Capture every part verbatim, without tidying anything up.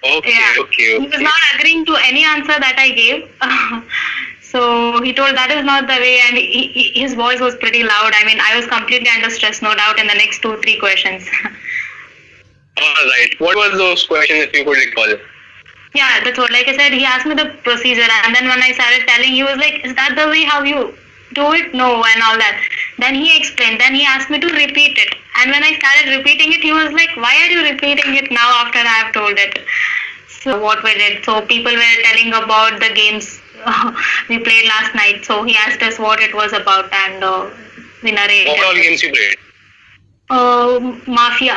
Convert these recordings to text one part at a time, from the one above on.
Okay, Yeah. okay, He was okay. not agreeing to any answer that I gave. So he told that is not the way, and he, he, his voice was pretty loud. I mean, I was completely under stress, no doubt, in the next two, three questions. All right. What were those questions if you could recall? Yeah, that's what. Like I said, he asked me the procedure, and then when I started telling, he was like, "Is that the way how you do it?" No, and all that. Then he explained. Then he asked me to repeat it, and when I started repeating it, he was like, "Why are you repeating it now after I have told it?" So what we did. So people were telling about the games we played last night. So he asked us what it was about, and uh, we narrated. What all games you played? Uh, Mafia.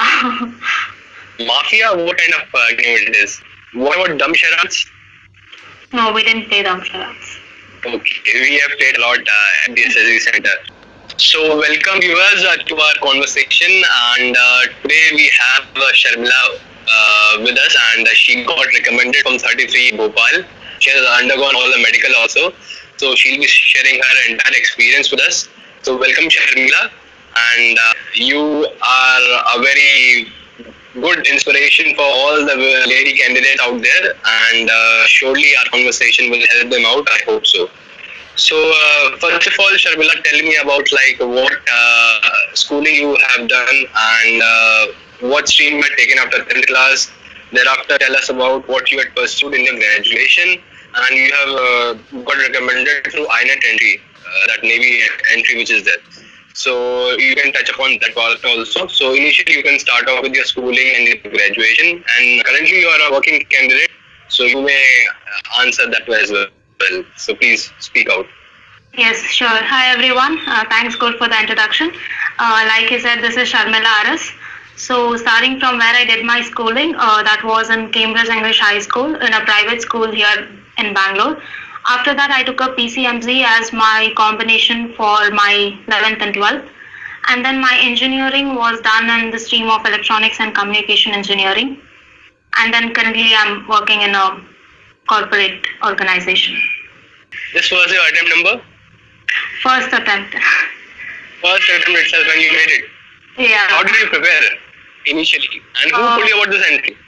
Mafia? What kind of uh, game it is? What about Dumb Charades? No, we didn't play Dumb Charades. Okay, we have played a lot uh, at the S S C Center. So, welcome viewers uh, to our conversation, and uh, today we have uh, Sharmila uh, with us, and uh, she got recommended from thirty-three Bhopal. She has undergone all the medical also, so she'll be sharing her entire experience with us. So, welcome Sharmila, and uh, you are a very good inspiration for all the lady candidates out there, and uh, surely our conversation will help them out. I hope so. So, uh, first of all, Sharmila, tell me about like what uh, schooling you have done and uh, what stream you had taken after tenth class. Thereafter, tell us about what you had pursued in your graduation, and you have uh, got recommended through I net entry, uh, that Navy entry which is there. So you can touch upon that part also. So initially, you can start off with your schooling and your graduation, and currently you are a working candidate, so you may answer that as well. So please speak out. Yes, sure. Hi everyone. Uh, thanks, Good, for the introduction. Uh, like you said, this is Sharmila Aras. So, starting from where I did my schooling, uh, that was in Cambridge English High School, in a private school here in Bangalore. After that, I took a P C M C as my combination for my eleventh and twelfth. And then my engineering was done in the stream of electronics and communication engineering. And then currently, I'm working in a corporate organization. This was your attempt number? First attempt. First attempt itself when you made it. Yeah. How did you prepare initially? And who Uh, told you about this entry?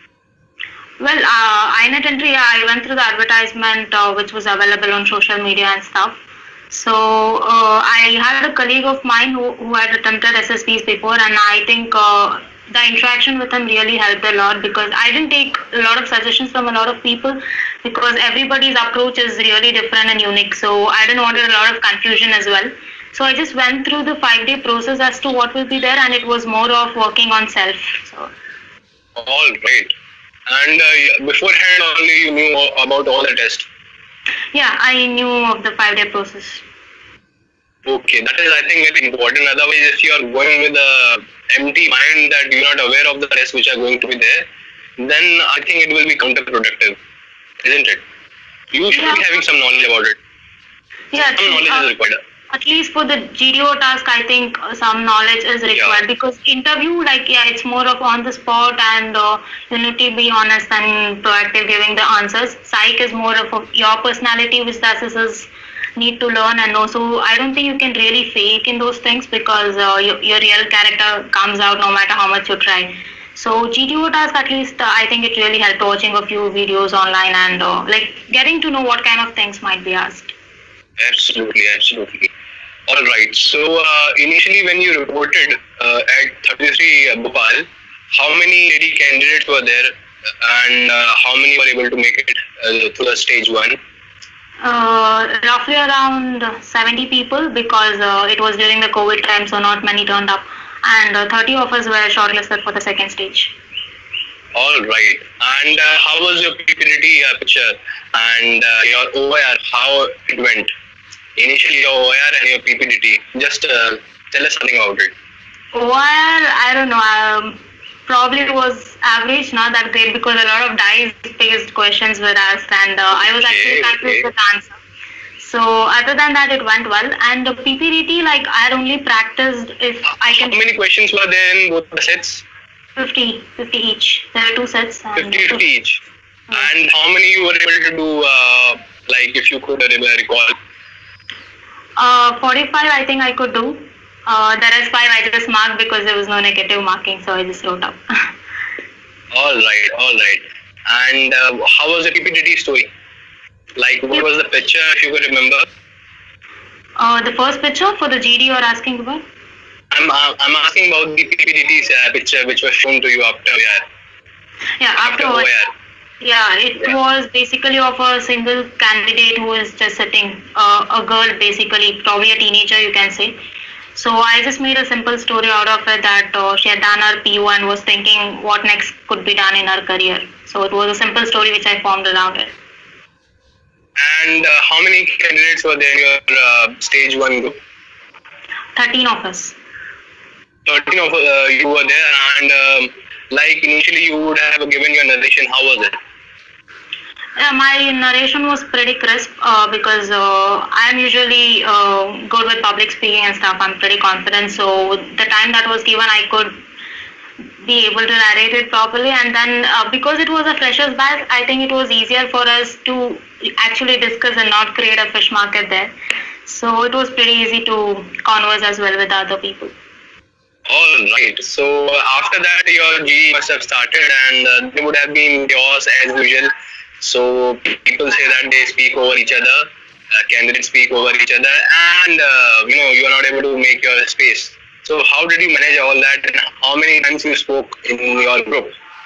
Well, uh, I net entry, I went through the advertisement uh, which was available on social media and stuff. So uh, I had a colleague of mine who, who had attempted S S Ps before, and I think uh, the interaction with him really helped a lot, because I didn't take a lot of suggestions from a lot of people, because everybody's approach is really different and unique. So I didn't want a lot of confusion as well. So I just went through the five day process as to what will be there, and it was more of working on self. So. All right. And uh, beforehand only you knew about all the tests. Yeah, I knew of the five day process. Okay, that is I think very important. Otherwise, if you are going with a empty mind that you're not aware of the tests which are going to be there, then I think it will be counterproductive, isn't it? You should Yeah. be having some knowledge about it. Yeah, Some knowledge uh, is required. at least for the G D O task, I think uh, some knowledge is required, Yeah. because interview, like, yeah, it's more of on the spot, and uh, you need to be honest and proactive giving the answers. Psych is more of a, your personality, which the assessors need to learn and know. So I don't think you can really fake in those things, because uh, your, your real character comes out no matter how much you try. So G D O task, at least uh, I think it really helped watching a few videos online, and uh, like getting to know what kind of things might be asked. Absolutely, absolutely. All right. So uh, initially, when you reported uh, at thirty-three Bhopal, how many lady candidates were there, and uh, how many were able to make it uh, to the stage one? Uh, roughly around seventy people, because uh, it was during the COVID time, so not many turned up, and uh, thirty of us were shortlisted for the second stage. All right. And uh, how was your P P T uh, picture and uh, your O I R? How it went? Initially, your O I R and your P P T. Just uh, tell us something about it. O I R, I don't know. Um, probably it was average, not that great, because a lot of dice-based questions were asked, and uh, I was actually Okay, confused okay. with the answer. So other than that, it went well. And the P P T, like, I had only practiced if I How can many questions were there in both the sets? fifty, fifty each. There are two sets. And fifty, fifty each. And how many you were able to do, uh, like if you could uh, recall? Uh, forty-five, I think I could do. Uh, the rest five I just marked because there was no negative marking, so I just wrote up. All right, all right. And uh, how was the P P T T story? Like, what was the picture, if you could remember? Uh, the first picture for the G D you are asking about? I'm uh, I'm asking about the P P T T uh, picture which was shown to you after O I R. Yeah, after, after O I R. Yeah, it yeah. was basically of a single candidate who is just sitting, uh, a girl basically, probably a teenager you can say. So I just made a simple story out of it that uh, she had done her P U and was thinking what next could be done in her career. So it was a simple story which I formed around it. And uh, how many candidates were there in your uh, stage one group? thirteen of us. thirteen of uh, you were there, and um, like initially you would have given your narration. How was it? Uh, my narration was pretty crisp uh, because uh, I'm usually uh, good with public speaking and stuff. I'm pretty confident. So the time that was given, I could be able to narrate it properly. And then uh, because it was a freshers batch, I think it was easier for us to actually discuss and not create a fish market there. So it was pretty easy to converse as well with other people. All right. So after that, your G D must have started, and uh, there would have been chaos as usual. So people say that they speak over each other, uh, candidates speak over each other, and uh, you know you are not able to make your space. So how did you manage all that, and how many times you spoke in your group?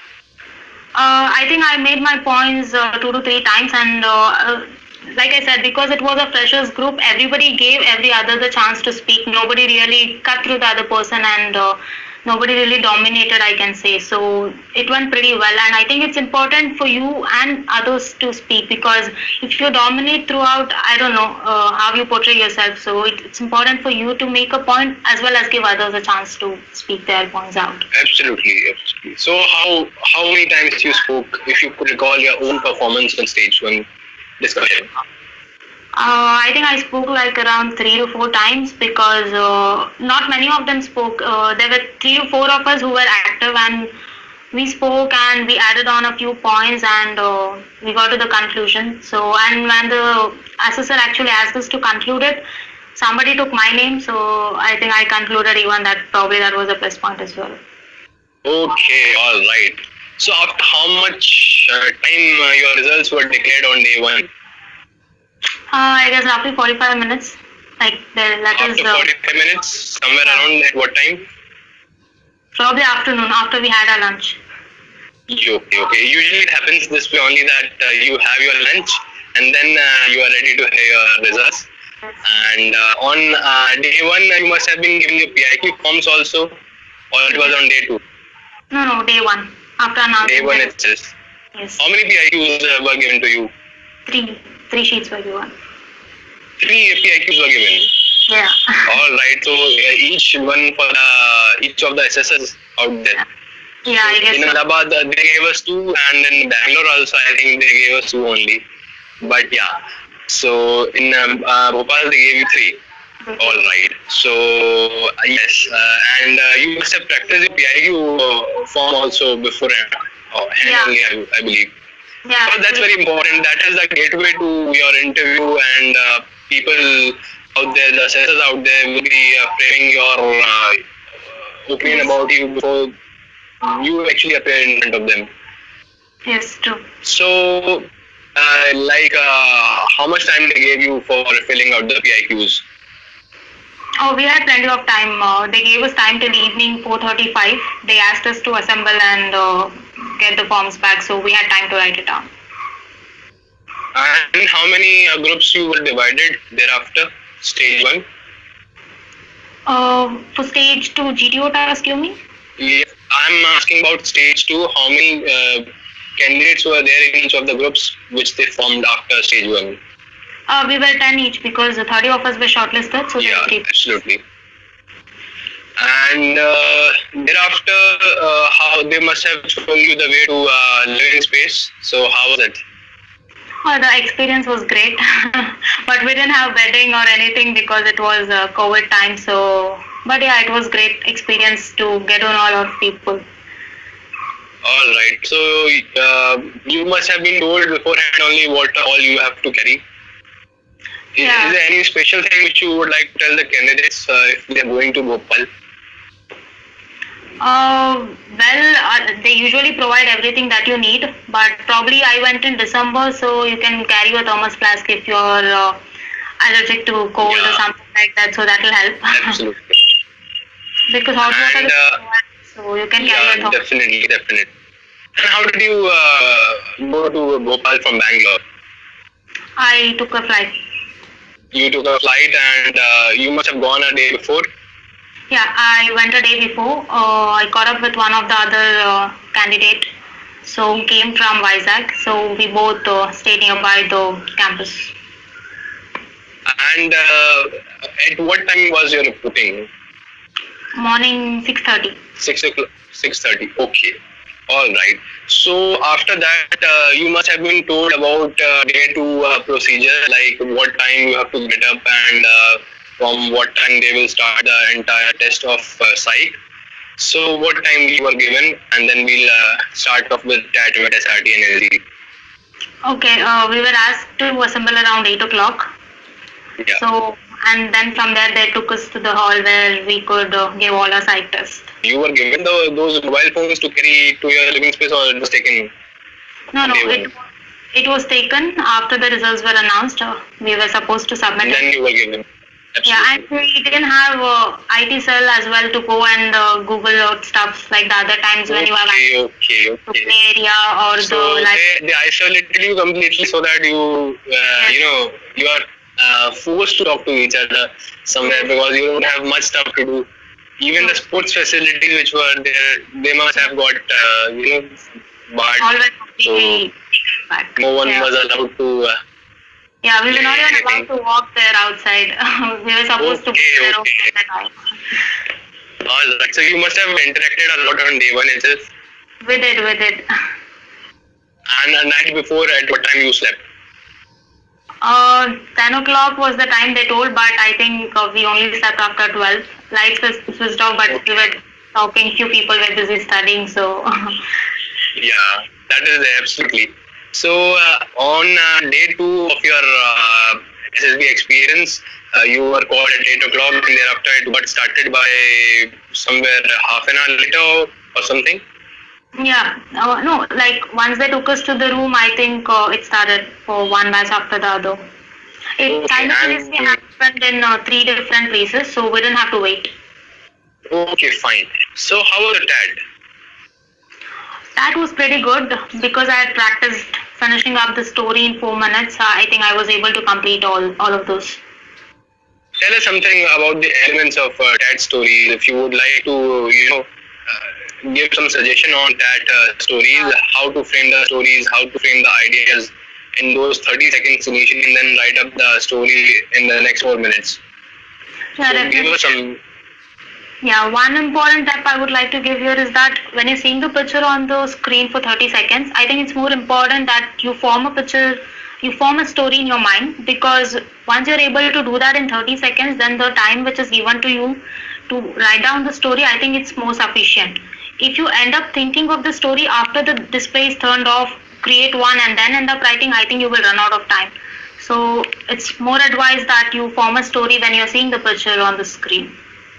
Uh, I think I made my points uh, two to three times, and uh, uh, like I said, because it was a freshers group, everybody gave every other the chance to speak. Nobody really cut through the other person, and uh, nobody really dominated, I can say. So it went pretty well, and I think it's important for you and others to speak, because if you dominate throughout, I don't know uh, how you portray yourself. So it, it's important for you to make a point as well as give others a chance to speak their points out. Absolutely, absolutely. So how how many times you spoke, if you could recall your own performance on stage one discussion? Uh, I think I spoke like around three to four times, because uh, not many of them spoke. Uh, there were three to four of us who were active, and we spoke and we added on a few points, and uh, we got to the conclusion. So, and when the assessor actually asked us to conclude it, somebody took my name. So I think I concluded even that. Probably that was a plus point as well. Okay, all right. So after how much uh, time uh, your results were declared on day one? Uh, I guess roughly forty-five minutes. Like the letters. After forty-five minutes, somewhere around at what time? Probably afternoon, after we had our lunch. Okay, okay. Usually it happens this way only, that uh, you have your lunch and then uh, you are ready to hear your results. And uh, on uh, day one, you must have been given your P I Q forms also, or it was on day two? No, no, day one. After announcement. Day one itself. Yes. How many P I Qs uh, were given to you? Three. Three sheets were given. Three P I Qs were given. Yeah. All right. So uh, each one for uh, each of the assessors out there. Yeah, I guess. In so. Allahabad, uh, they gave us two, and in Bangalore also, I think they gave us two only. But yeah. So in um, uh, Bhopal, they gave you three. Okay. All right. So uh, yes, uh, and uh, you must have practiced the P I Q uh, form also beforehand. Oh, hand Yeah. only, I, I believe. Yeah. So that's very important. That is the gateway to your interview, and uh, people out there, the assessors out there, will be uh, framing your uh, opinion about you before you actually appear in front of them. Yes, true. So, uh, like, uh, how much time they gave you for filling out the P I Qs? Oh, we had plenty of time. Uh, they gave us time till evening four thirty-five. They asked us to assemble and uh, get the forms back, so we had time to write it down. And how many uh, groups you were divided thereafter? Stage one? Uh, for stage two, G T O task, you mean? Yeah, I'm asking about stage two. How many uh, candidates were there in each of the groups which they formed after stage one? Uh, we were ten each, because the thirty of us were shortlisted, so Yeah, there were three. absolutely. And uh, thereafter, uh, how they must have shown you the way to uh, living space. So how was it? Well, the experience was great, but we didn't have bedding or anything because it was uh, COVID time. So, but yeah, it was great experience to get on all our people. All right. So uh, you must have been told beforehand only what all you have to carry. Is, Yeah. is there any special thing which you would like to tell the candidates uh, if they are going to Bhopal? Uh, well, uh, they usually provide everything that you need, but probably I went in December, so you can carry your thermos flask if you're uh, allergic to cold or Yeah. something like that, so that will help. Absolutely. Because hot water And is uh, provided, so you can carry yeah, your thermos. definitely, definitely. And how did you uh, go to Bhopal from Bangalore? I took a flight. You took a flight and uh, you must have gone a day before. Yeah, I went a day before. Uh, I caught up with one of the other uh, candidate, so who came from Vizag. So we both uh, stayed nearby the campus. And uh, at what time was your reporting? Morning six thirty. Six o'clock. Six thirty. Okay. All right. So after that, uh, you must have been told about uh, day two uh, procedure, like what time you have to get up and uh, from what time they will start the entire test of uh, psych. So what time we were given, and then we'll uh, start off with T A T, M E T, S R T, and L G. Okay, uh, we were asked to assemble around eight o'clock. Yeah. So, and then from there they took us to the hall where we could uh, give all our psych tests. You were given the, those mobile phones to carry to your living space, or it was taken? No, no, They it, it was taken after the results were announced. Uh, we were supposed to submit And it. then you were given. Yeah, Absolutely. and we didn't have uh, I T cell as well to go and uh, Google out stuff like the other times when you have Okay, access okay, to okay. play area or So the like. they, they isolated you completely so that you, uh, you know, you are uh, forced to talk to each other somewhere because you don't have much stuff to do. Even the sports facilities which were there, they must have got, uh, you know, barred. Always completely back. No one yeah. was allowed to. Uh, Yeah, we were not even anything. allowed to walk there outside. we were supposed to be Okay, there okay. at the time. all right. So you must have interacted a lot on day one itself. We did, we did. And a night before, at what time you slept? Uh, ten o'clock was the time they told, but I think uh, we only slept after twelve. Lights were switched off, but we were talking. Few people were busy studying, so Yeah, that is there, absolutely. So uh, on uh, day two of your uh, S S B experience, uh, you were called at eight o'clock, and thereafter it got started by somewhere half an hour later or something. yeah. Uh, no, like once they took us to the room, I think uh, it started for one batch after the other. It Okay, simultaneously and- happened in uh, three different places, so we didn't have to wait. Okay, fine. So how was the T A T? That was pretty good because I had practiced finishing up the story in four minutes. I think I was able to complete all, all of those. Tell us something about the elements of uh, T A T stories. If you would like to, you know, uh, give some suggestion on T A T uh, stories, how to frame the stories, how to frame the ideas in those thirty seconds initially, and then write up the story in the next four minutes. Yeah, So give definitely. us some. Yeah, one important tip I would like to give here is that when you're seeing the picture on the screen for thirty seconds, I think it's more important that you form a picture, you form a story in your mind, because once you're able to do that in thirty seconds, then the time which is given to you to write down the story, I think it's more sufficient. If you end up thinking of the story after the display is turned off, create one and then end up writing, I think you will run out of time. So it's more advised that you form a story when you're seeing the picture on the screen.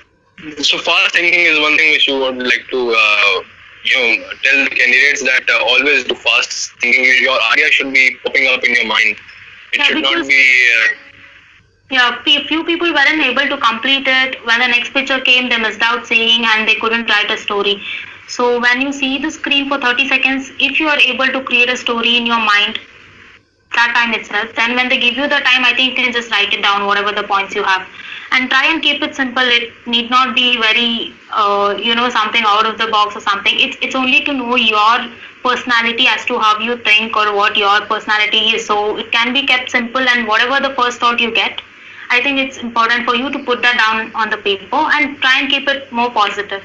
So fast thinking is one thing which you would like to, uh, you know, tell the candidates that uh, always do fast thinking. Your idea should be popping up in your mind. It Yeah, should not because- be. Uh, Yeah, fe- few people weren't able to complete it. When the next picture came, they missed out seeing and they couldn't write a story. So when you see the screen for thirty seconds, if you are able to create a story in your mind, that time itself, then when they give you the time, I think you can just write it down, whatever the points you have. And try and keep it simple. It need not be very, uh, you know, something out of the box or something. It's, it's only to know your personality as to how you think or what your personality is. So it can be kept simple, and whatever the first thought you get, I think it's important for you to put that down on the paper and try and keep it more positive.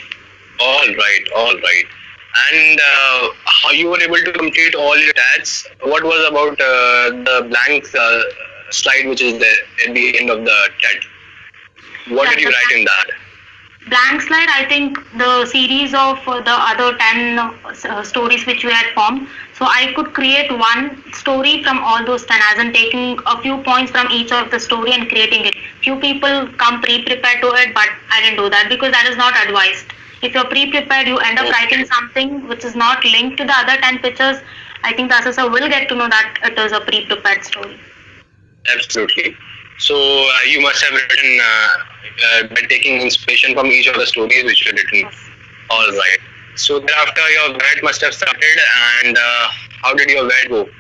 all right, all right. And uh, how you were able to complete all your tats? What was about uh, the blank uh, slide which is there at the end of the tat? What Yeah, did you the write in that? Blank slide, I think the series of uh, the other ten uh, stories which we had formed. So I could create one story from all those ten, as in taking a few points from each of the story and creating it. Few people come pre-prepared to it, but I didn't do that because that is not advised. If you're pre-prepared, you end up Okay. writing something which is not linked to the other ten pictures. I think the assessor will get to know that it is a pre-prepared story. Absolutely. So uh, you must have written uh, uh, by taking inspiration from each of the stories which you written. Yes. All right. So thereafter your V A T must have started, and uh, how did your V A T go?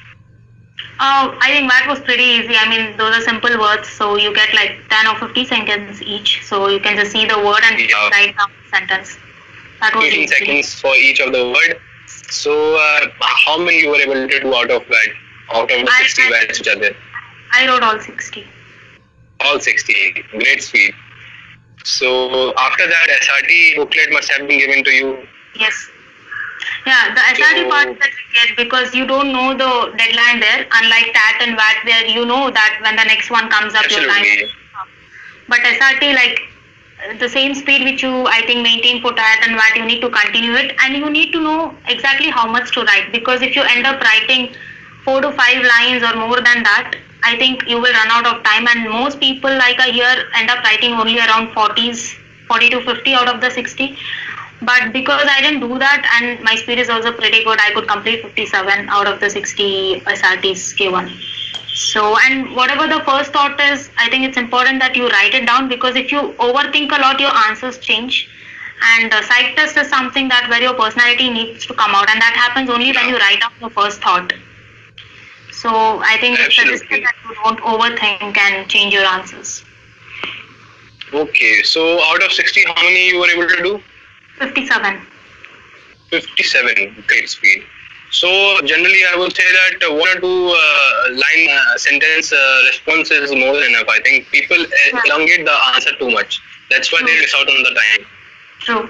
Uh, I think that was pretty easy. I mean, those are simple words, so you get like ten or fifty seconds each. So you can just see the word and Yeah. write down the sentence. That was fifteen easy. seconds for each of the word. So uh, how many you were able to do out of V A T? Out of the I- sixty I- V A Ts which are there? I wrote all sixty. All sixty. Great speed. So after that, S R T booklet must have been given to you. Yes. Yeah, the S R T So- part that you get because you don't know the deadline there, unlike T A T and V A T where you know that when the next one comes up, your time Absolutely. is up. But S R T, like uh, the same speed which you, I think, maintain for T A T and V A T, you need to continue it and you need to know exactly how much to write because if you end up writing four to five lines or more than that, I think you will run out of time and most people like I hear end up writing only around forties, forty to fifty out of the sixty. But because I didn't do that and my speed is also pretty good, I could complete fifty-seven out of the sixty S R Ts K one. So, and whatever the first thought is, I think it's important that you write it down because if you overthink a lot, your answers change. And uh, psych test is something that where your personality needs to come out, and that happens only when you write down your first thought. So, I think it's Absolutely. suggested that you don't overthink and change your answers. Okay. So out of sixty, how many you were able to do? fifty-seven. fifty-seven. Great speed. So generally, I would say that uh, one or two uh, line uh, sentence uh, response is more than enough. I think people uh, elongate the answer too much. That's why they miss out on the time. True.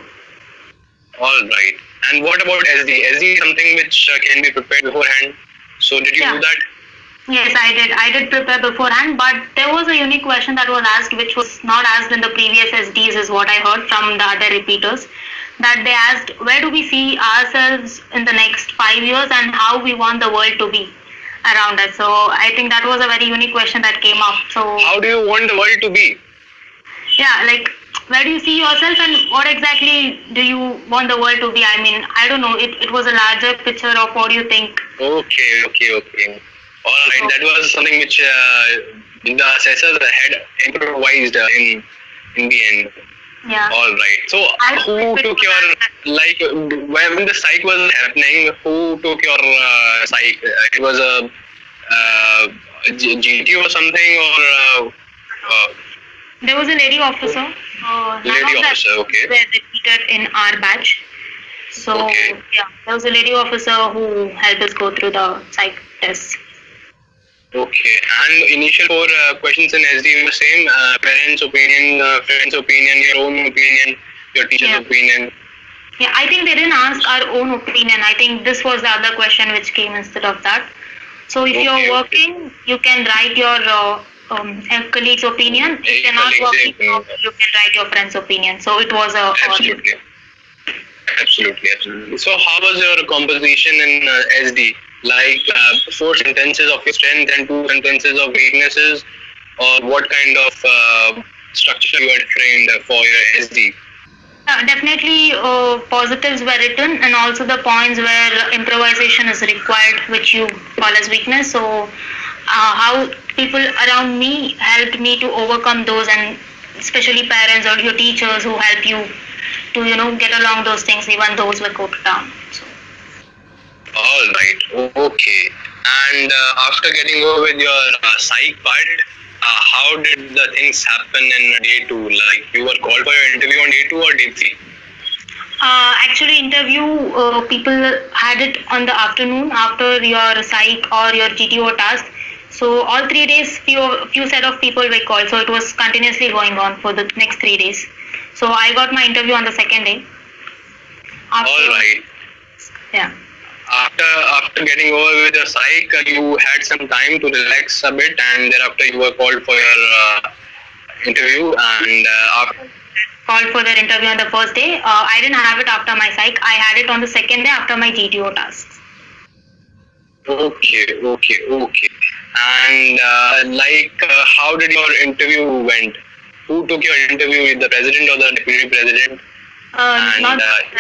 All right. And what about S D? S D is something which uh, can be prepared beforehand. So did you Yeah. do that? Yes, I did. I did prepare beforehand, but there was a unique question that was asked, which was not asked in the previous S Ds, is what I heard from the other repeaters. That they asked, where do we see ourselves in the next five years and how we want the world to be around us? So I think that was a very unique question that came up. So How do you want the world to be? yeah, like where do you see yourself and what exactly do you want the world to be? I mean, I don't know. It, it was a larger picture of what do you think. Okay, okay, okay. All right. That was something which uh, the assessors had improvised uh, in in the end. Yeah. All right. So, I- who took your like when when the psych was happening? Who took your uh, psych? Uh, It was a uh, G- GT or something, or uh, uh, There was a lady officer. Uh, none Lady of the officer, okay. were repeated in our batch. So Okay. yeah, there was a lady officer who helped us go through the psych test. okay. And initial four uh, questions in S D were same: uh, parents' opinion, uh, friends' opinion, your own opinion, your teacher's Yeah. opinion. Yeah, I think they didn't ask our own opinion. I think this was the other question which came instead of that. So if Okay, you're okay. working, you can write your uh, um, uh, colleague's opinion. If Hey, you're not colleague's working, opinion. you can write your friend's opinion. So it was a Absolutely. Absolutely, absolutely. So, how was your composition in uh, S D? Like uh, four sentences of your strength and two sentences of weaknesses, or what kind of uh, structure you had framed for your S D? Uh, definitely, uh, positives were written, and also the points where improvisation is required, which you call as weakness. So, uh, how people around me helped me to overcome those, and especially parents or your teachers who help you to you know get along those things, even those were quoted down. So, All right. O- Okay. And uh, after getting over with your uh, psych part, uh, how did the things happen in day two? Like you were called for your interview on day two or day three? uh, actually, interview uh, people had it on the afternoon after your psych or your G T O task. So all three days, few few set of people were called. So it was continuously going on for the next three days. So I got my interview on the second day. After, All right. Yeah. After after getting over with your psych, uh, you had some time to relax a bit, and thereafter you were called for your uh, interview. And uh, after, Called for their interview on the first day. Uh, I didn't have it after my psych. I had it on the second day after my G T O tasks. okay, okay, okay. And uh, like, uh, how did your interview went? Who took your interview? The president or the deputy president? Uh, And not. uh,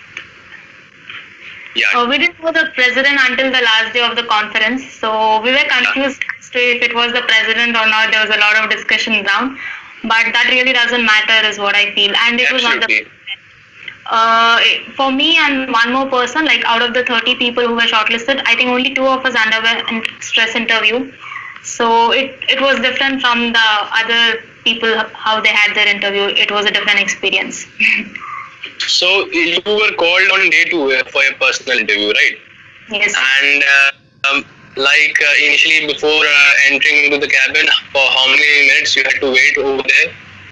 yeah, Uh, we didn't know the president until the last day of the conference, so we were confused as to if it was the president or not. There was a lot of discussion around, but that really doesn't matter, is what I feel. And it was not the. absolutely. Uh, for me and one more person, like out of the thirty people who were shortlisted, I think only two of us underwent a stress interview. So it, it was different from the other people, how they had their interview. It was a different experience. So you were called on day two uh, for your personal interview, right? Yes. And uh, um, like uh, initially before uh, entering into the cabin, for how many minutes you had to wait over there?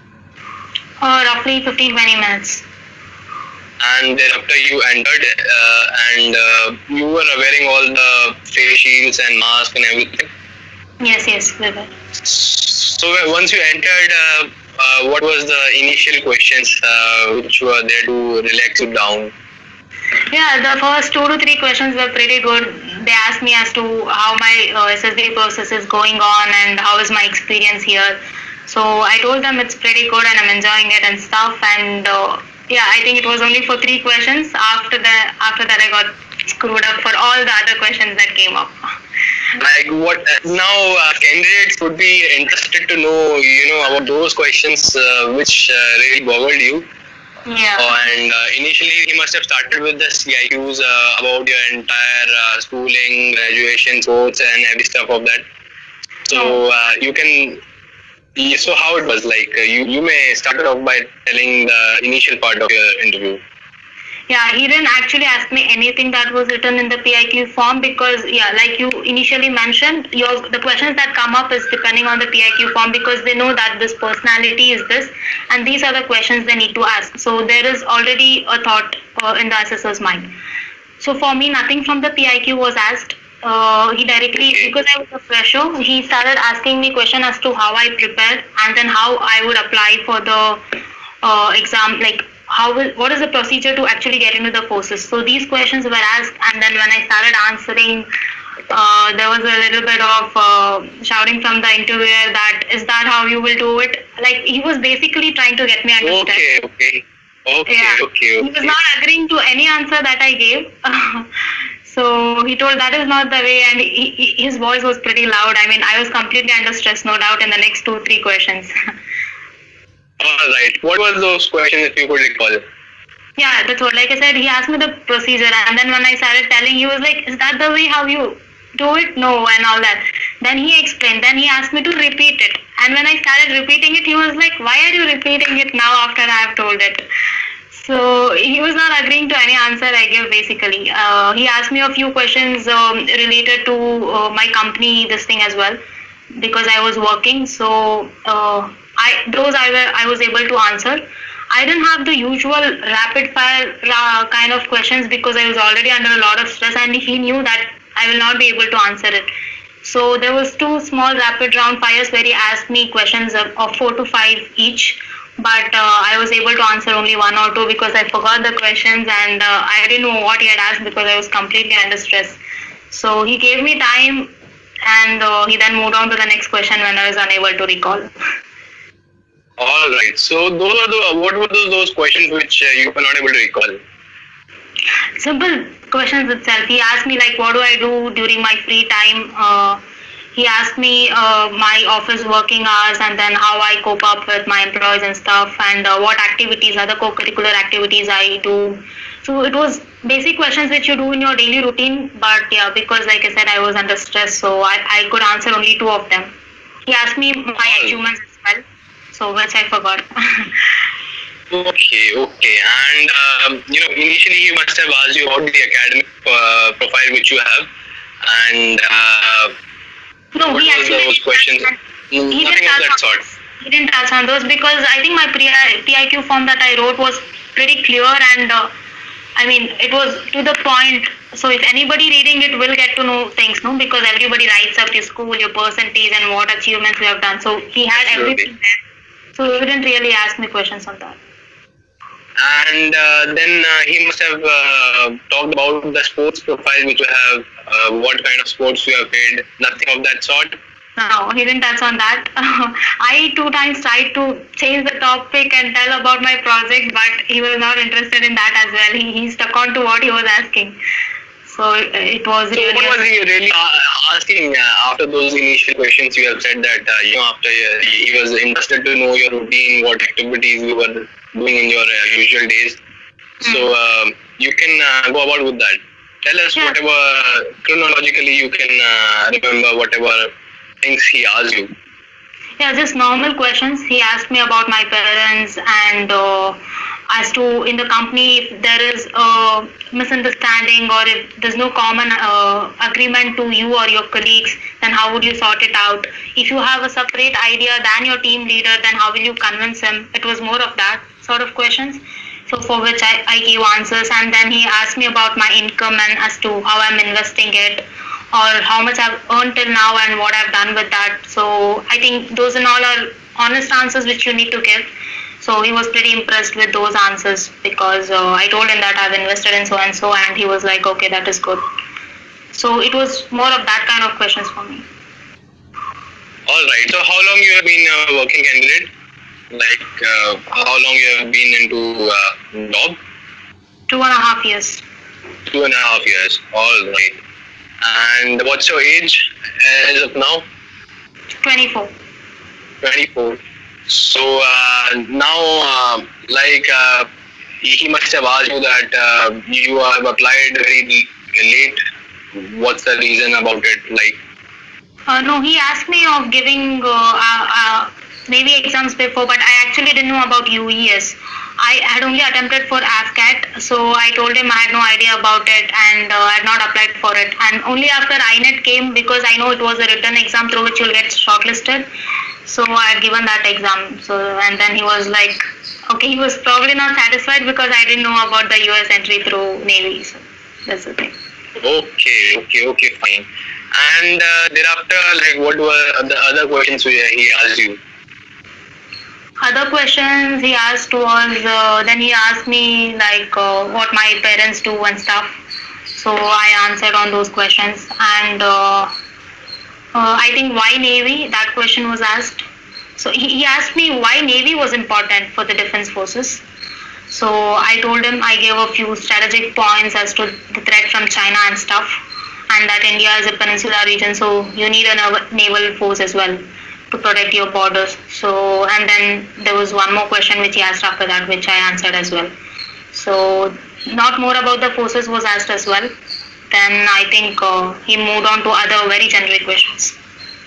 Uh, roughly fifteen to twenty minutes. And thereafter you entered uh, and uh, you were wearing all the face shields and mask and everything. Yes, yes, we were. So uh, once you entered, uh, uh, what was the initial questions uh, which were there to relax you down? Yeah, the first two to three questions were pretty good. They asked me as to how my uh, S S D process is going on and how is my experience here. So I told them it's pretty good and I'm enjoying it and stuff. And uh, yeah, I think it was only for three questions. After that, after that, I got screwed up for all the other questions that came up. Like what uh, now uh, candidates would be interested to know, you know, about those questions uh, which uh, really boggled you. Yeah. Oh, and uh, initially he must have started with the C I Qs uh, about your entire uh, schooling, graduation, sports, and every stuff of that. So uh, you can. So how it was like? Uh, you you may start off by telling the initial part of your interview. Yeah, he didn't actually ask me anything that was written in the P I Q form because, yeah, like you initially mentioned, your the questions that come up is depending on the P I Q form because they know that this personality is this and these are the questions they need to ask. So there is already a thought uh, in the assessor's mind. So for me, nothing from the P I Q was asked. Uh, he directly, because I was a fresher, he started asking me question as to how I prepared and then how I would apply for the uh, exam, like how will, what is the procedure to actually get into the forces. So these questions were asked, and then when I started answering, uh, there was a little bit of uh, shouting from the interviewer that, is that how you will do it? Like he was basically trying to get me under stress. Okay, okay. Okay, Yeah. okay, okay. He was not agreeing to any answer that I gave. So he told that is not the way, and he, he, his voice was pretty loud. I mean, I was completely under stress, no doubt, in the next two, three questions. All right. What were those questions if you could recall? Yeah, that's what. Like I said, he asked me the procedure, and then when I started telling, he was like, "Is that the way how you do it?" No, and all that. Then he explained. Then he asked me to repeat it, and when I started repeating it, he was like, "Why are you repeating it now after I have told it?" So he was not agreeing to any answer I gave basically. Uh, he asked me a few questions um, related to uh, my company, this thing as well, because I was working. So uh, I those I were I was able to answer. I didn't have the usual rapid fire uh, kind of questions because I was already under a lot of stress, and he knew that I will not be able to answer it. So there was two small rapid round fires where he asked me questions of, of four to five each. But uh, I was able to answer only one or two because I forgot the questions and uh, I didn't know what he had asked because I was completely under stress. So he gave me time and uh, he then moved on to the next question when I was unable to recall. All right. So those are the what were those, those questions which uh, you were not able to recall? Simple questions itself. He asked me like what do I do during my free time. Uh, He asked me uh, my office working hours and then how I cope up with my employees and stuff and uh, what activities, other co-curricular activities I do. So it was basic questions which you do in your daily routine. But yeah, because like I said, I was under stress, so I, I could answer only two of them. He asked me my achievements as well, so which I forgot. Okay, okay. And um, you know, initially he must have asked you about the academic uh, profile which you have and uh, No, what he were actually those questions? he Nothing of that sort. He didn't touch on those because I think my P I Q form that I wrote was pretty clear and uh, I mean it was to the point. So if anybody reading it will get to know things, no, because everybody writes up your school, your percentage, and what achievements you have done. So he had Absolutely. everything there. So he didn't really ask me questions on that. And uh, then uh, he must have uh, talked about the sports profile which you have, uh, what kind of sports you have played, nothing of that sort. No, he didn't touch on that. I two times tried to change the topic and tell about my project, but he was not interested in that as well. He, he stuck on to what he was asking. So it was So really. what was he really uh, asking uh, after those initial questions? You have said that uh, you know after uh, he was interested to know your routine, what activities you were doing in your uh, usual days. So um, you can uh, go about with that. Tell us Yeah. whatever uh, chronologically you can uh, remember whatever things he asked you. Yeah, just normal questions. He asked me about my parents and uh, as to in the company if there is a misunderstanding or if there's no common uh, agreement to you or your colleagues, then how would you sort it out? If you have a separate idea than your team leader, then how will you convince him? It was more of that sort of questions. So for which I, I gave answers, and then he asked me about my income and as to how I'm investing it or how much I've earned till now and what I've done with that. So I think those and all are honest answers which you need to give. So he was pretty impressed with those answers because uh, I told him that I've invested in so and so, and he was like, okay, that is good. So it was more of that kind of questions for me. All right. So how long you have been a working candidate? Like uh, how long you have been into uh, job? Two and a half years. Two and a half years. All right. And what's your age as of now? twenty-four. twenty-four. So uh, now, uh, like, uh, he must have asked you that uh, you have applied very late. What's the reason about it? Like, Uh, no, he asked me of giving uh, uh, uh, Navy exams before, but I actually didn't know about U E S. I had only attempted for AFCAT, so I told him I had no idea about it and uh, I had not applied for it. And only after I net came, because I know it was a written exam through which you'll get shortlisted, so I had given that exam. So and then he was like, okay, he was probably not satisfied because I didn't know about the U S entry through Navy. So that's the thing. okay, okay, okay, fine. And uh, thereafter, like, what were the other questions he asked you? Other questions he asked was, uh, then he asked me like uh, what my parents do and stuff. So I answered on those questions. And uh, uh, I think why Navy, that question was asked. So he, he asked me why Navy was important for the defense forces. So I told him, I gave a few strategic points as to the threat from China and stuff, and that India is a peninsula region, so you need a nav- naval force as well to protect your borders. So, and then there was one more question which he asked after that, which I answered as well. So, not more about the forces was asked as well. Then I think uh, he moved on to other very generic questions.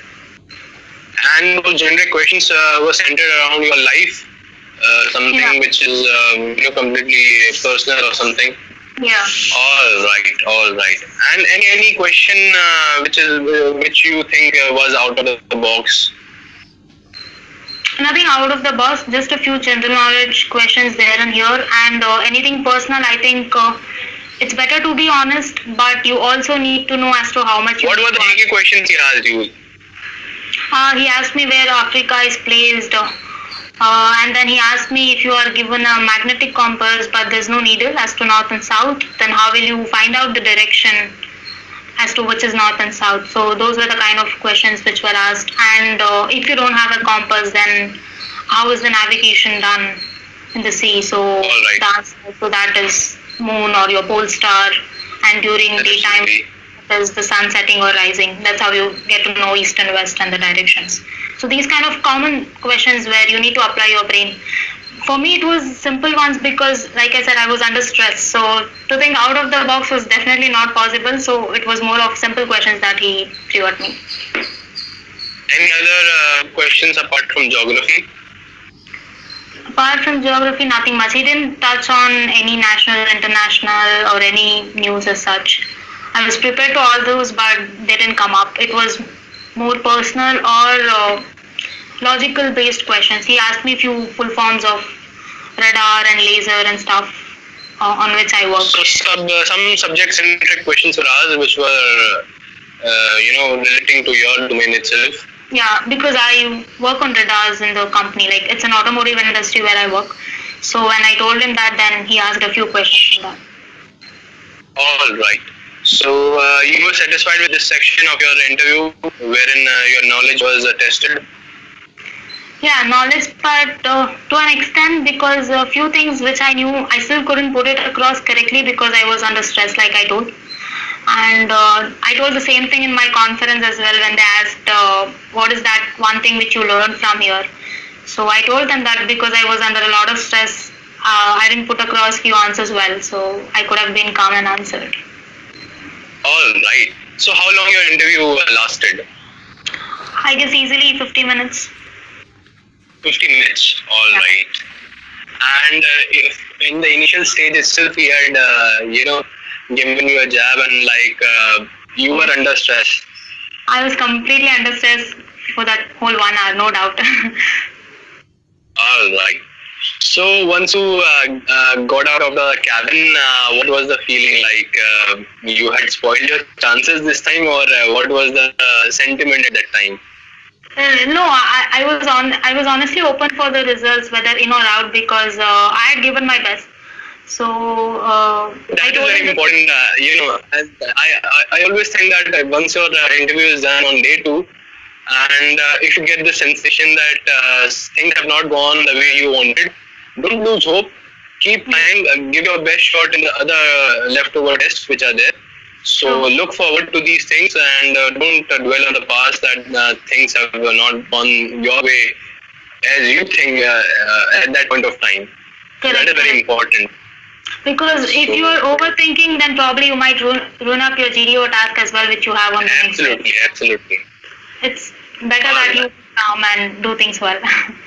And those generic questions uh, were centered around your life, uh, something Yeah. which is um, you know completely personal or something. Yeah. All right, all right. And any any question uh, which is uh, which you think uh, was out of the box? Nothing out of the box, just a few general knowledge questions there and here, and uh, anything personal. I think uh, it's better to be honest, but you also need to know as to how much you What need were the to G K questions he asked you? Uh, he asked me where Africa is placed, uh, and then he asked me if you are given a magnetic compass but there's no needle as to north and south, then how will you find out the direction as to which is north and south? So those were the kind of questions which were asked. And uh, if you don't have a compass, then how is the navigation done in the sea? So right. the answer to that is moon or your pole star, and during daytime is the sun setting or rising. That's how you get to know east and west and the directions. So these kind of common questions where you need to apply your brain. For me, it was simple ones because, like I said, I was under stress. So to think out of the box was definitely not possible. So it was more of simple questions that he threw at me. Any other uh, questions apart from geography? Apart from geography, nothing much. He didn't touch on any national, international, or any news as such. I was prepared to all those, but they didn't come up. It was more personal or uh, logical based questions. He asked me a few full forms of radar and laser and stuff uh, on which I work. So sub, uh, some subject-centric questions were asked, which were, uh, you know, relating to your domain itself. Yeah, because I work on radars in the company. Like it's an automotive industry where I work. So when I told him that, then he asked a few questions on that. All right. So uh, you were satisfied with this section of your interview wherein uh, your knowledge was uh, tested? Yeah, knowledge part uh, to an extent, because a few things which I knew, I still couldn't put it across correctly because I was under stress, like I told. And uh, I told the same thing in my conference as well when they asked, uh, what is that one thing which you learned from here? So I told them that because I was under a lot of stress, uh, I didn't put across few answers well, so I could have been calm and answered. All right. So how long your interview lasted? I guess easily fifty minutes. fifty minutes. All Yeah. right. And uh, if in the initial stage itself, he had, uh, you know, given you a jab and like uh, you were under stress. I was completely under stress for that whole one hour, no doubt. All right. So once you uh, uh, got out of the cabin, uh, what was the feeling like? Uh, you had spoiled your chances this time, or uh, what was the uh, sentiment at that time? Uh, no, I, I was on. I was honestly open for the results, whether in or out, because uh, I had given my best. So uh, That I is told very them important. Uh, you know, as I, I I always think that uh, once your uh, interview is done on day two, and uh, if you get the sensation that uh, things have not gone the way you wanted, don't lose hope. Keep trying. Uh, give your best shot in the other leftover tests which are there. So look forward to these things and uh, don't uh, dwell on the past that uh, things have not gone your way as you think uh, uh, at that point of time. So that is very important. because if you are overthinking, then probably you might ruin, ruin up your G D O task as well, which you have on the next day. Absolutely, absolutely. It's better that you calm and do things well.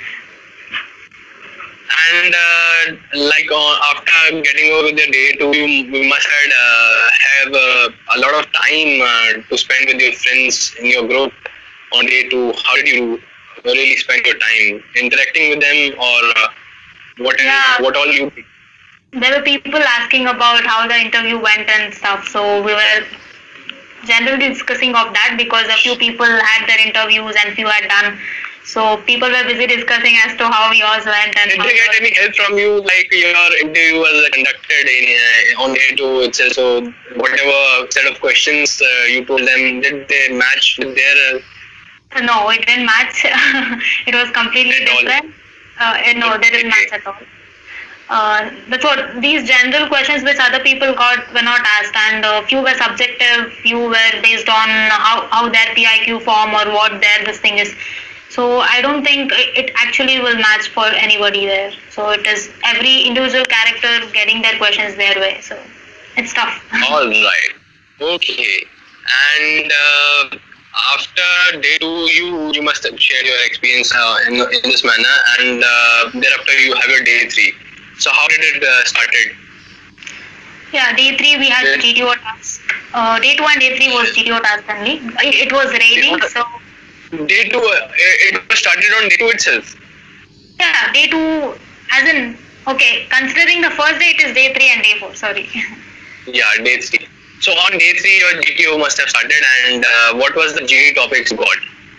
And uh, like uh, after getting over the day two, you, you must have uh, have uh, a lot of time uh, to spend with your friends in your group on day two. How did you really spend your time interacting with them, or uh, what? Yeah. What all you? There were people asking about how the interview went and stuff, so we were generally discussing of that because a few people had their interviews and few had done. So people were busy discussing as to how yours went and Did how they get yours- any help from you? Like your interview was conducted in uh, on day two itself. So whatever set of questions uh, you told them, did they match with their? Uh, No, it didn't match. It was completely At all? different. Uh, no, they didn't match at all. Uh, that's what these general questions which other people got were not asked, and uh, few were subjective, few were based on how, how their P I Q form or what their this thing is. So I don't think it it actually will match for anybody there. So it is every individual character getting their questions their way. So it's tough. All right. Okay. And uh, after day two, you you must have shared your experience uh, in, in this manner, and uh, thereafter you have your day three. So how did it uh, started? Yeah, day three we had Yeah. G T O task. Uh, day two and day three was G T O task only. It, it was raining, so Day two, uh, it was started on day two itself. yeah, day two as in okay, considering the first day it is day three and day four. Sorry. Yeah, day three. So on day three, your G T O must have started, and uh, what was the G D topics you got?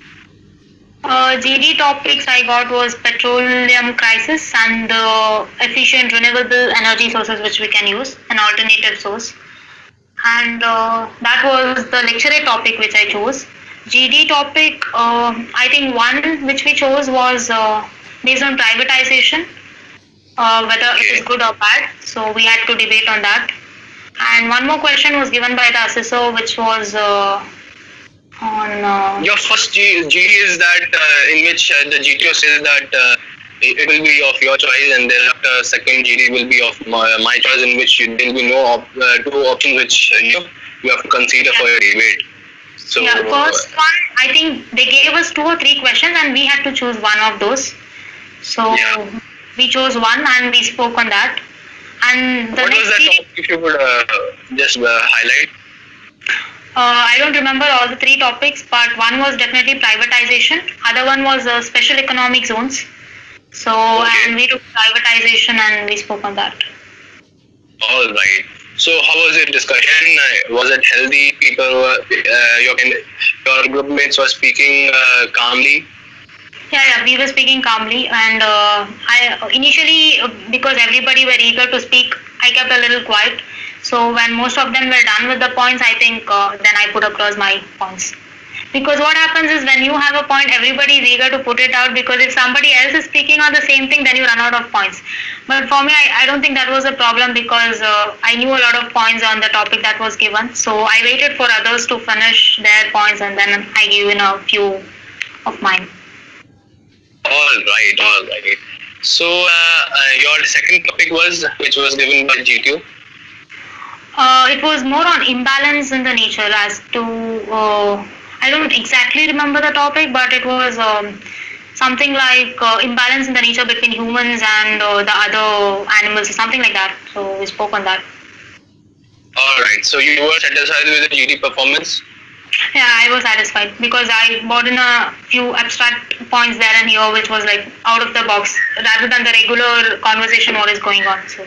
Uh, G D topics I got was petroleum crisis and the efficient renewable energy sources which we can use, an alternative source. And uh, that was the lecture topic which I chose. G D topic, uh, I think one which we chose was uh, based on privatization, uh, whether it is good or bad. So we had to debate on that. And one more question was given by the assessor, which was uh, on. Uh, Your first G- GD is that uh, in which uh, the G T O says that uh, it it will be of your choice, and thereafter second G D will be of my, my choice, in which you, there will be no op- uh, two options which uh, you know, you have to consider for your debate. So yeah, first one, I think they gave us two or three questions and we had to choose one of those. So Yeah. we chose one and we spoke on that. And the what was next that week, topic, if you could uh, just uh, highlight? uh, I don't remember all the three topics, but one was definitely privatization. Other one was uh, special economic zones. So Okay. and we took privatization and we spoke on that. All right. So how was your discussion? Uh, Was it healthy? People were, uh, your, your group mates were speaking uh, calmly? Yeah, yeah, we were speaking calmly, and uh, I initially uh, because everybody were eager to speak, I kept a little quiet. So when most of them were done with the points, I think uh, then I put across my points. Because what happens is when you have a point, everybody is eager to put it out, because if somebody else is speaking on the same thing, then you run out of points. But for me, I, I don't think that was a problem, because uh, I knew a lot of points on the topic that was given. So I waited for others to finish their points, and then I gave in a few of mine. All right, all right. So uh, uh, your second topic was, which was given by G T U? Uh, it was more on imbalance in the nature as to... Uh, I don't exactly remember the topic, but it was um, something like uh, imbalance in the nature between humans and uh, the other animals, or something like that. So we spoke on that. Alright, so you were satisfied with the G D performance? Yeah, I was satisfied, because I brought in a few abstract points there and here, which was like out of the box, rather than the regular conversation what is going on. So.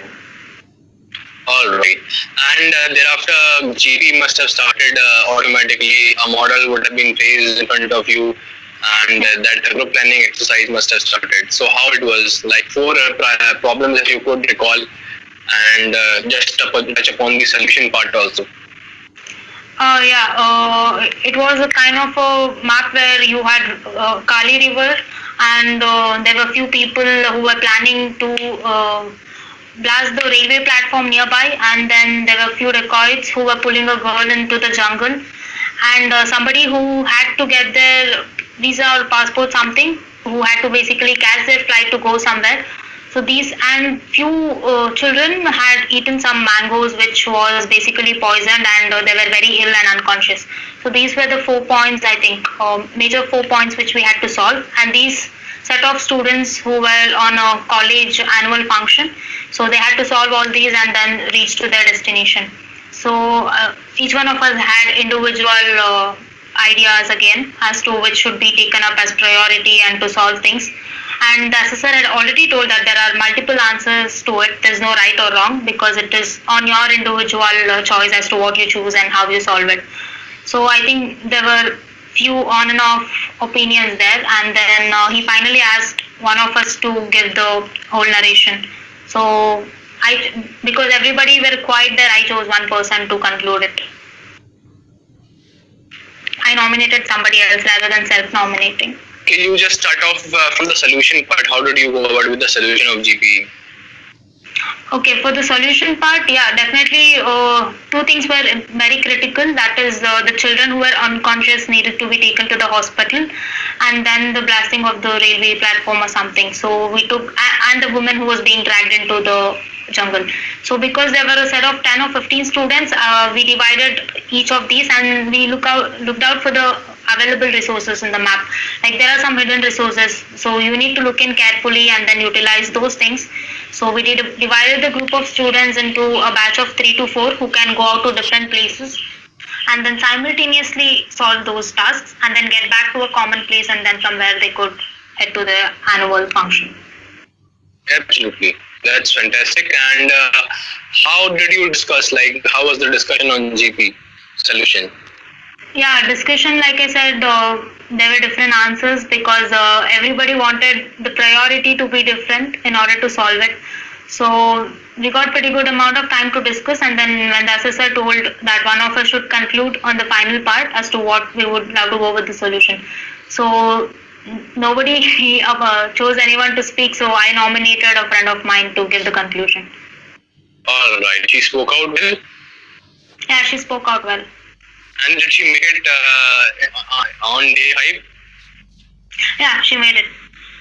Alright, and uh, thereafter G P must have started uh, automatically. A model would have been placed in front of you, and uh, that group planning exercise must have started. So how it was, like four uh, problems if you could recall, and uh, just touch upon the solution part also. Uh, yeah, uh, it was a kind of a map where you had uh, Kali River, and uh, there were a few people who were planning to uh, blast the railway platform nearby, and then there were a few dacoits who were pulling a girl into the jungle, and uh, somebody who had to get their visa or passport something, who had to basically catch their flight to go somewhere. So these and few uh, children had eaten some mangoes which was basically poisoned, and uh, they were very ill and unconscious. So these were the four points, I think, uh, major four points which we had to solve, and these set of students who were on a college annual function, so they had to solve all these and then reach to their destination. So uh, each one of us had individual uh, ideas again as to which should be taken up as priority and to solve things. And the assessor had already told that there are multiple answers to it. There's no right or wrong, because it is on your individual uh, choice as to what you choose and how you solve it. So I think there were few on and off opinions there, and then uh, he finally asked one of us to give the whole narration. So I, because everybody were quiet there, I chose one person to conclude it. I nominated somebody else rather than self-nominating. Can you just start off uh, from the solution part? How did you go about with the solution of G P? Okay, for the solution part, yeah, definitely uh, two things were very critical. That is, uh, the children who were unconscious needed to be taken to the hospital, and then the blasting of the railway platform or something. So we took, and the woman who was being dragged into the jungle. So because there were a set of ten or fifteen students, uh, we divided each of these, and we look out, looked out for the available resources in the map. Like there are some hidden resources, so you need to look in carefully and then utilize those things. So we did divided the group of students into a batch of three to four who can go out to different places, and then simultaneously solve those tasks, and then get back to a common place, and then from where they could head to the annual function. Absolutely, that's fantastic. And uh, how did you discuss? Like, how was the discussion on G P solution? Yeah, discussion, like I said, uh, there were different answers, because uh, everybody wanted the priority to be different in order to solve it. So we got pretty good amount of time to discuss, and then when the assessor told that one of us should conclude on the final part as to what we would love to go with the solution. So nobody uh, chose anyone to speak, so I nominated a friend of mine to give the conclusion. All right, she spoke out well? Yeah, she spoke out well. And did she make it uh, on day five? Yeah, she made it.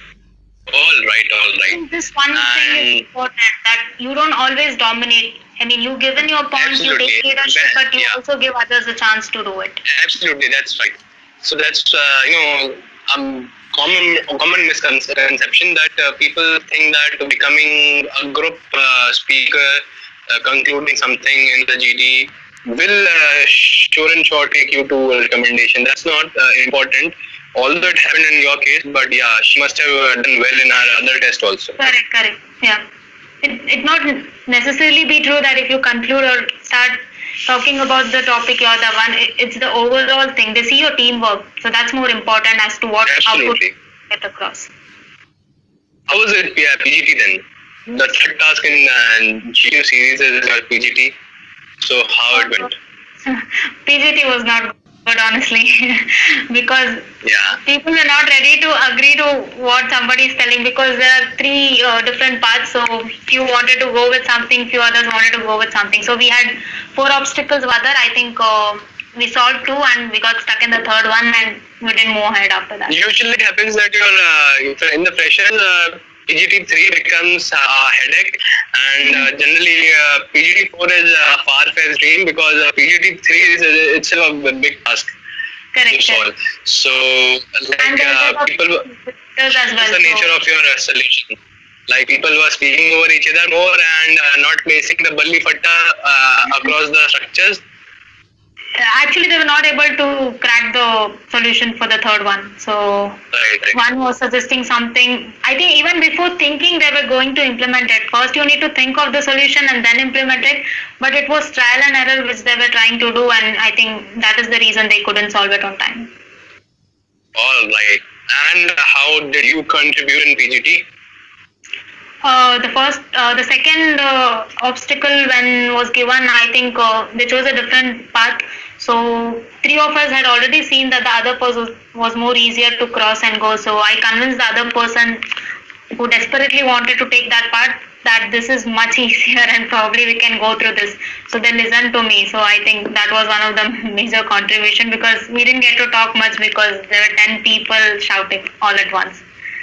All right, all right. This one and thing is important, that you don't always dominate. I mean, you given your points, absolutely. You take leadership, but you yeah. also give others a chance to do it. Absolutely, that's right. So that's, uh, you know, um, common common misconception that uh, people think that becoming a group uh, speaker, uh, concluding something in the G D will uh, sure and sure take you to a recommendation. That's not uh, important, although it happened in your case, but yeah, she must have uh, done well in her other test also. Correct, correct, yeah. It, it not necessarily be true that if you conclude or start talking about the topic, you're the one. It, it's the overall thing. They see your teamwork, so that's more important as to what output you get across. How was it, yeah, P G T then? the third task in uh, G T series is uh, P G T. So how it went? P G T was not good, honestly, because Yeah. people were not ready to agree to what somebody is telling, because there are three uh, different paths. So few wanted to go with something, few others wanted to go with something. So we had four obstacles rather. I think uh, we solved two and we got stuck in the third one and we didn't move ahead after that. Usually it happens that you're uh, in the freshers, uh, P G T three becomes a headache, and uh, generally uh, P G T four is a far-fetched dream, because uh, P G T three is uh, itself a big task Correct. to solve. So, like uh, people, as well, what's the nature so. of your uh, solution? Like people were speaking over each other more and uh, not placing the balli fatta uh, across the structures. Actually, they were not able to crack the solution for the third one. So Right, right. one was suggesting something. I think even before thinking, they were going to implement it. First, you need to think of the solution and then implement it. But it was trial and error which they were trying to do, and I think that is the reason they couldn't solve it on time. All right. And how did you contribute in P G T? Uh, the first, uh, the second uh, obstacle when was given, I think uh, they chose a different path. So three of us had already seen that the other person was more easier to cross and go. So I convinced the other person who desperately wanted to take that part that this is much easier and probably we can go through this. So they listened to me. So I think that was one of the major contribution, because we didn't get to talk much because there were ten people shouting all at once.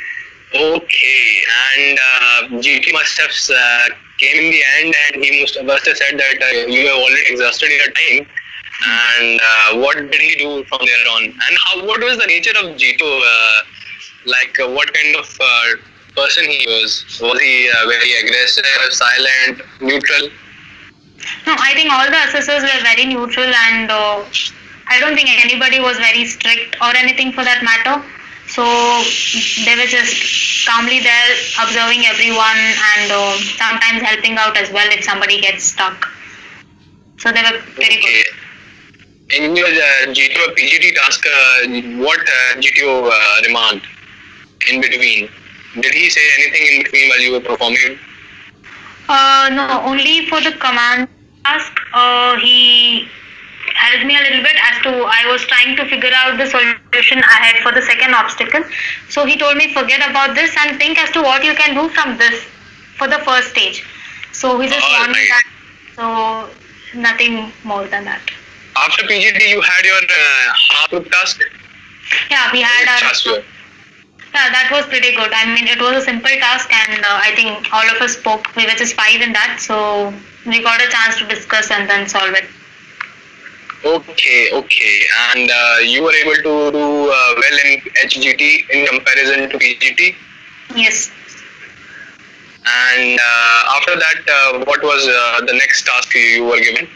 Okay, and uh, G T must have uh, came in the end, and he must, must have said that uh, you have already exhausted your time. And uh, what did he do from there on? And how? What was the nature of G two? Uh, like, uh, what kind of uh, person he was? Was he uh, very aggressive, silent, neutral? No, I think all the assessors were very neutral, and uh, I don't think anybody was very strict or anything for that matter. So they were just calmly there, observing everyone, and uh, sometimes helping out as well if somebody gets stuck. So they were very Okay. good. In your uh, G two or P G T task, uh, what uh, G T O uh, remarked in between? Did he say anything in between while you were performing? Uh, no, only for the command task, uh, he helped me a little bit as to I was trying to figure out the solution I had for the second obstacle. So he told me forget about this and think as to what you can do from this for the first stage. So he just All warned me right. that. So nothing more than that. After P G T, you had your uh, half group task. Yeah, we had Which our. task were? Yeah, that was pretty good. I mean, it was a simple task, and uh, I think all of us spoke. We were just five in that, so we got a chance to discuss and then solve it. Okay, okay. And uh, you were able to do uh, well in H G T in comparison to P G T. Yes. And uh, after that, uh, what was uh, the next task you, you were given?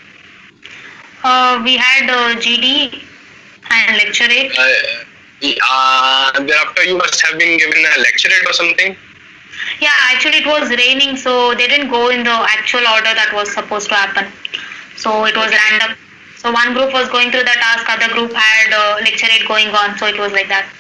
Uh, we had uh, G D and lecturate. Uh, uh, thereafter, you must have been given a lecturate or something. Yeah, actually it was raining, so they didn't go in the actual order that was supposed to happen. So it was random. So one group was going through the task, other group had uh, lecturate going on, so it was like that.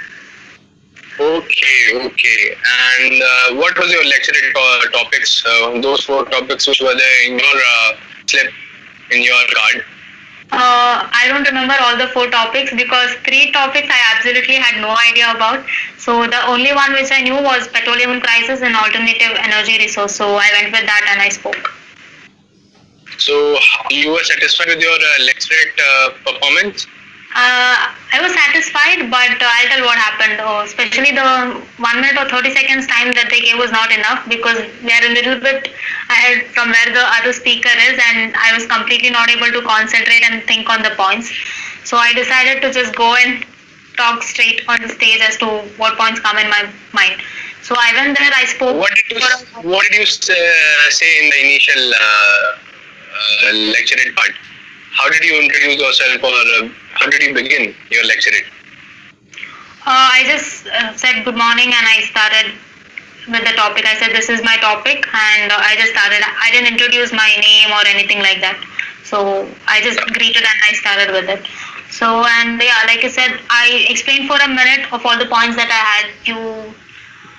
Okay, okay. And uh, what was your lecturate uh, topics? Uh, those four topics which were there in your uh, slip, in your card. Uh, I don't remember all the four topics because three topics I absolutely had no idea about. So the only one which I knew was petroleum crisis and alternative energy resource. So I went with that and I spoke. So you were satisfied with your uh, lecturate uh, performance? Uh, I was satisfied, but uh, I'll tell what happened. Uh, especially the one minute or thirty seconds time that they gave was not enough because we are a little bit ahead from where the other speaker is, and I was completely not able to concentrate and think on the points. So I decided to just go and talk straight on the stage as to what points come in my mind. So I went there, I spoke. What did you What did you uh, say in the initial uh, uh, lecturate part? How did you introduce yourself, or uh, how did you begin your lecturate? Uh, I just uh, said good morning and I started with the topic. I said this is my topic and uh, I just started. I didn't introduce my name or anything like that. So I just greeted and I started with it. So and yeah, like I said, I explained for a minute of all the points that I had. Few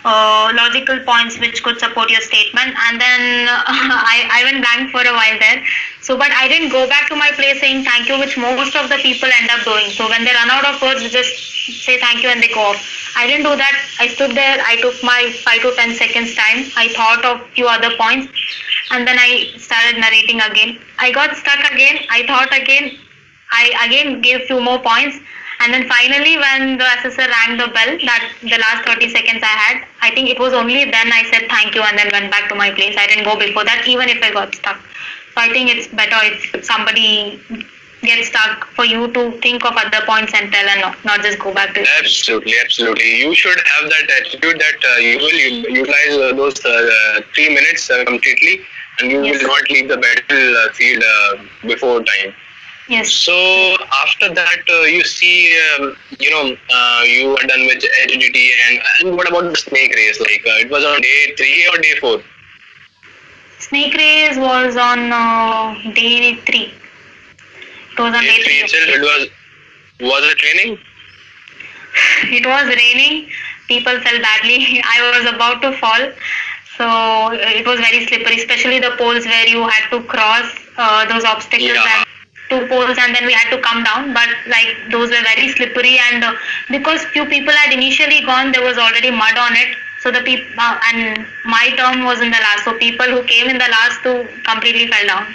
uh, logical points which could support your statement, and then uh, I, I went blank for a while there. So, but I didn't go back to my place saying thank you, which most of the people end up doing. So when they run out of words, they just say thank you and they go off. I didn't do that. I stood there, I took my five to ten seconds time, I thought of few other points, and then I started narrating again. I got stuck again, I thought again, I again gave few more points, and then finally when the assessor rang the bell, that the last thirty seconds I had, I think it was only then I said thank you and then went back to my place. I didn't go before that, even if I got stuck. So I think it's better if somebody gets stuck for you to think of other points and tell, and not, not just go back to it. Absolutely, absolutely. You should have that attitude that uh, you will u- utilize uh, those uh, three minutes uh, completely, and you Yes. will not leave the battlefield uh, before time. Yes. So after that, uh, you see, um, you know, uh, you are done with H D T, and and what about the snake race? Like uh, it was on day three or day four? Snake race was on uh, day three. It was on Day day three three. itself. It was was it raining? It was raining. People fell badly. I was about to fall. So it was very slippery, especially the poles where you had to cross uh, those obstacles Yeah. and two poles, and then we had to come down. But like those were very slippery, and uh, because few people had initially gone, there was already mud on it. So the people uh, and my turn was in the last. So people who came in the last two completely fell down.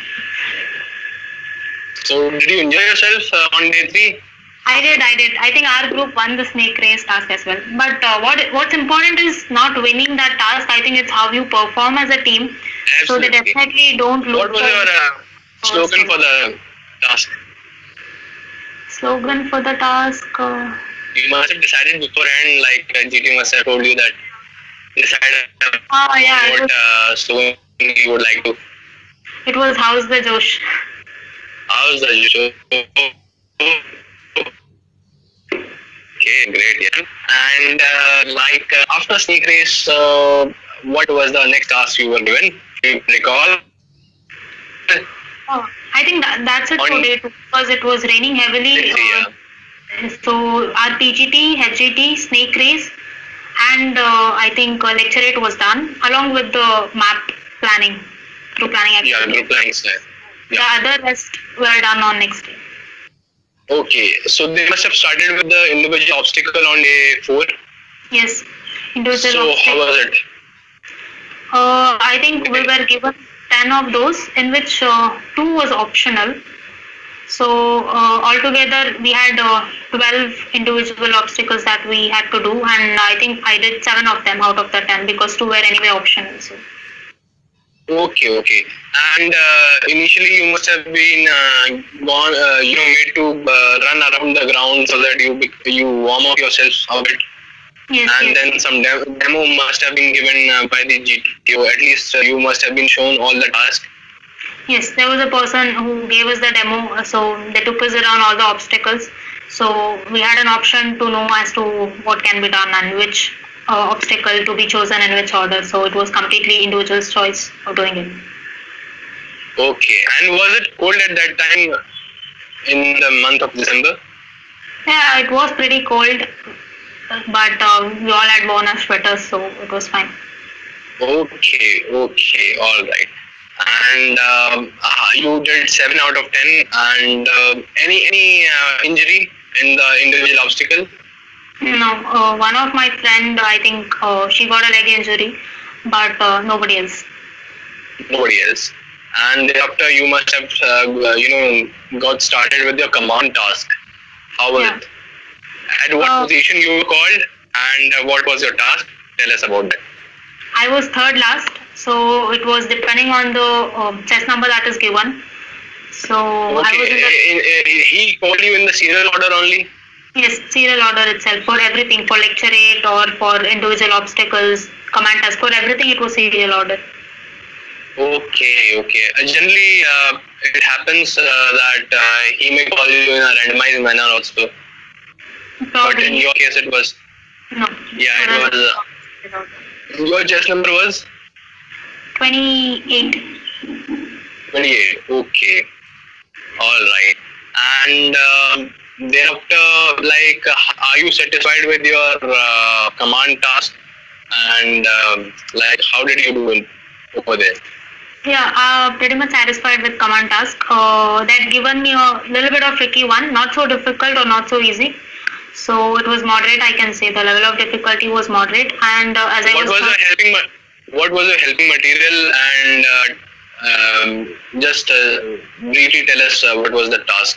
So did you enjoy yourself uh, on day three? I did, I did. I think our group won the snake race task as well. But uh, what what's important is not winning that task. I think it's how you perform as a team. So they Absolutely. definitely don't look What was for your uh, slogan for the task? slogan for the task. Uh, You must have decided beforehand, like uh, G T must have told you that decide uh, oh yeah, it what was, uh, slogan you would like to. it was How's the Josh. How's the show? Okay, great, yeah. And uh, like uh, after snake race, uh, what was the next task you were given? Do you recall? Oh, I think that, that's it On- for day two because it was raining heavily. Yeah. Uh, so our P G T, H G T, snake race, and uh, I think uh, lecture eight was done along with the map planning, through planning Yeah, activity. group planning, sir. The Yeah. other rest were done on next day. Okay, so they must have started with the individual obstacle on day four. Yes, individual. So how obstacle. was it? Uh, I think we were given ten of those, in which uh, two was optional. So uh, altogether we had uh, twelve individual obstacles that we had to do, and I think I did seven of them out of the ten because two were anyway optional. So Okay, okay. And uh, initially you must have been uh, gone, uh, you know, made to uh, run around the ground so that you bec- you warm up yourself a bit. yes, And yes. then some de- demo must have been given uh, by the G T O. At least uh, you must have been shown all the tasks. Yes, there was a person who gave us the demo, uh, so they took us around all the obstacles. So we had an option to know as to what can be done and which uh, obstacle to be chosen in which order. So it was completely individual's choice of doing it. Okay. And was it cold at that time in the month of December? Yeah, it was pretty cold, but uh, we all had worn our sweaters, so it was fine. Okay, okay, all right. And um, uh, you did seven out of ten. And uh, any any uh, injury in the individual obstacle? No, uh, one of my friend, I think uh, she got a leg injury, but uh, nobody else. Nobody else. And thereafter, you must have uh, you know got started with your command task. How was Yeah. it? At what Uh, position you were called, and uh, what was your task? Tell us about that. I was third last, so it was depending on the um, chess number that is given. So I was in Okay, the in- in- he called you in the serial order only. yes, serial order itself for everything, for lecture eight or for individual obstacles, command task, for everything it was serial order. Okay, okay. Uh, generally, uh, it happens uh, that uh, he may call you in a randomized manner also. But in Probably your case, it was no. yeah, it was. Uh, your chess number was twenty-eight. twenty-eight. Okay, all right. And um, thereafter, like, uh, are you satisfied with your uh, command task? and um, like how did you do it over there? Yeah, uh, pretty much satisfied with command task. Uh, that given me a little bit of tricky one, not so difficult or not so easy. So it was moderate, I can say. The level of difficulty was moderate, and uh, as I What was. was the helping? ma- What was the helping material? And uh, um, just uh, briefly tell us uh, what was the task.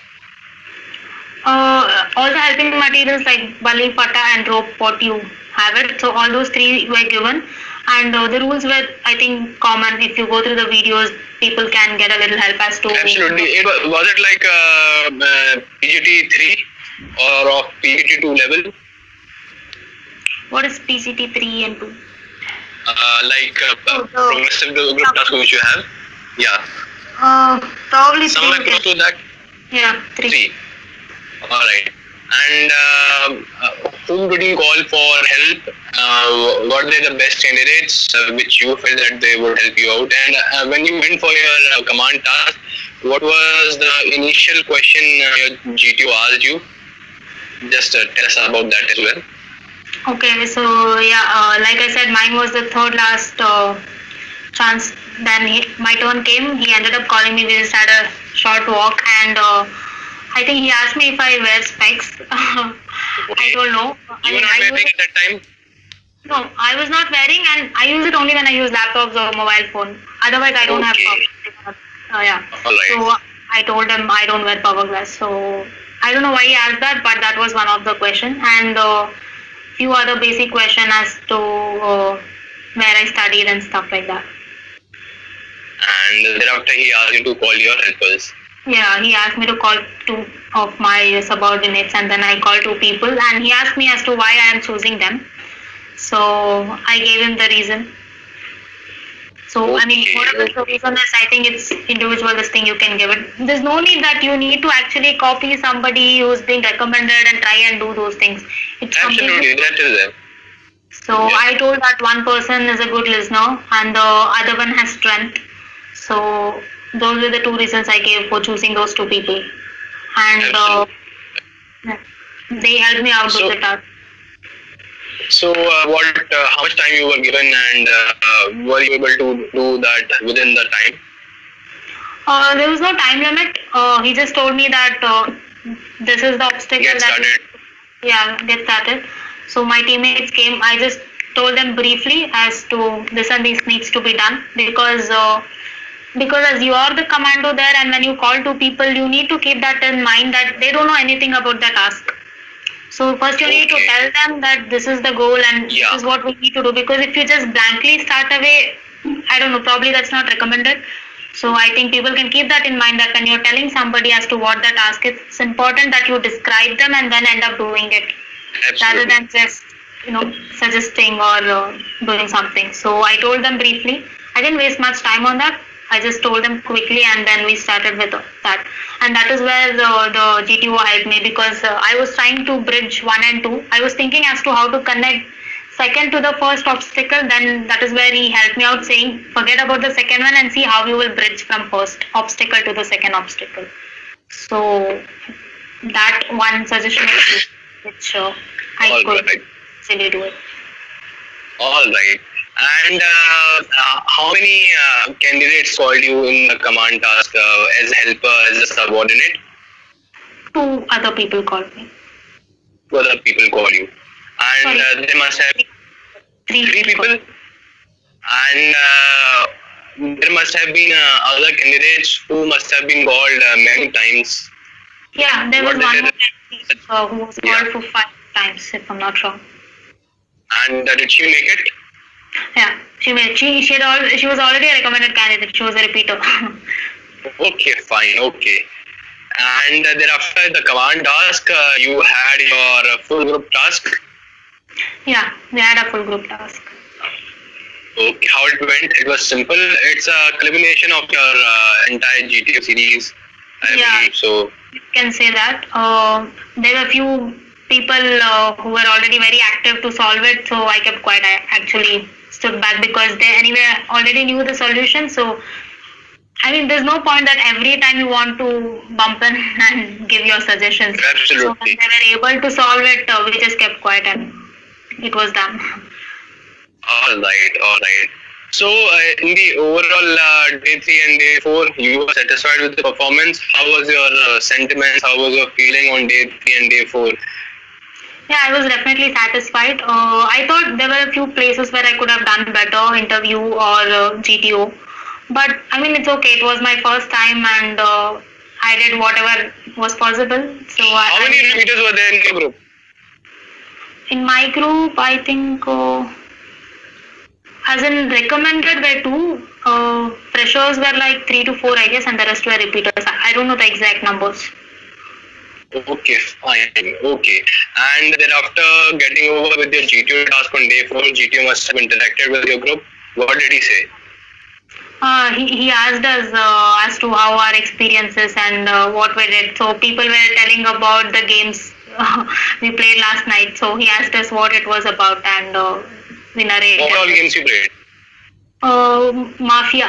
Uh, all the helping materials like bali, fata, and rope, what you have it. So all those three were given, and uh, the rules were, I think, common. If you go through the videos, people can get a little help as to. Absolutely. It was, was it like uh, uh, P G T three or of P G T two level? What is P G T three and two? Uh, like uh, Oh, the- progressive group task which you have? Yeah. Uh, probably Somewhere three. close to that? Yeah, three. Three. Alright. And uh, uh, whom did you call for help? Uh, were they the best candidates uh, which you felt that they would help you out? And uh, when you went for your uh, command task, what was the initial question uh, your G T O asked you? Just uh, tell us about that as well. Okay, so yeah, uh, like I said, mine was the third last uh, chance. Then he, my turn came. He ended up calling me. We just had a short walk, and uh, I think he asked me if I wear specs. I don't know. I You were mean, not I wearing use at that time? no, I was not wearing, and I use it only when I use laptops or mobile phone. Otherwise, I don't have Okay. power. Uh, yeah. Alright. So I told him I don't wear power glass. So I don't know why he asked that, but that was one of the question, and uh, few other basic question as to uh, where I studied and stuff like that. And thereafter he asked you to call your helpers. Yeah, he asked me to call two of my subordinates, and then I called two people, and he asked me as to why I am choosing them. So I gave him the reason. So I mean, Okay, whatever the okay. reason is, I think it's individual. This thing you can give it. There's no need that you need to actually copy somebody who's been recommended and try and do those things. It's completely. Absolutely, that is there. So Yeah. I told that one person is a good listener and the other one has strength. So those were the two reasons I gave for choosing those two people, and uh, they helped me out So- with the task. So, uh, what? Uh, how much time you were given, and uh, uh, were you able to do that within the time? Uh, there was no time limit. Uh, he just told me that uh, this is the obstacle Get that started. yeah get started. So my teammates came. I just told them briefly as to this and this needs to be done because uh, because as you are the commando there, and when you call two people, you need to keep that in mind that they don't know anything about the task. So first you need to Okay. tell them that this is the goal and Yeah. this is what we need to do, because if you just blankly start away, I don't know, probably that's not recommended. So I think people can keep that in mind that when you're telling somebody as to what the task is, it's important that you describe them and then end up doing it rather Absolutely. than just you know suggesting or uh, doing something. So I told them briefly. I didn't waste much time on that. I just told them quickly, and then we started with that. And that is where the, the G T O helped me, because uh, I was trying to bridge one and two. I was thinking as to how to connect second to the first obstacle. Then that is where he helped me out, saying forget about the second one and see how you will bridge from first obstacle to the second obstacle. So that one suggestion was which uh, I All could right. easily do it. All right. And uh, uh, how many uh, candidates called you in the command task uh, as helper, as a subordinate? Two other people called me. Two other people called you, and uh, they must have Three, three people. called. And uh, there must have been uh, other candidates who must have been called uh, many times. Yeah, there was What one did more they- candidate, uh, who was Yeah. called for five times, if I'm not wrong. And uh, did she make it? Yeah, she made she she had al- she was already a recommended candidate. She was a repeater. Okay, fine, okay. And uh, thereafter, the command task, uh, you had your uh, full group task. Yeah, we had a full group task. Okay, how it went? It was simple. It's a culmination of your uh, entire G T A series, I Yeah. believe. So, You can say that. Uh, there were a few people uh, who were already very active to solve it, so I kept quiet. I actually stood back because they anyway already knew the solution. So, I mean, there's no point that every time you want to bump in and give your suggestions. So absolutely. when they were able to solve it, uh, we just kept quiet and it was done. All right, all right. So, uh, in the overall uh, day three and day four, you were satisfied with the performance. How was your uh, sentiments? How was your feeling on day three and day four? Yeah, I was definitely satisfied. Uh, I thought there were a few places where I could have done better, interview or uh, G T O. But I mean, it's okay. It was my first time and uh, I did whatever was possible. So I, How many I, repeaters were there in your group? in my group, I think, uh, as in recommended were two. Uh, freshers were like three to four, I guess, and the rest were repeaters. I I don't know the exact numbers. Okay, fine. Okay. And then after getting over with your G T O task on day four, G T O must have interacted with your group. What did he say? Uh, he, he asked us uh, as to how our experiences and uh, what we did. So people were telling about the games we played last night. So he asked us what it was about and uh, we narrated. What all games you played? Uh, Mafia.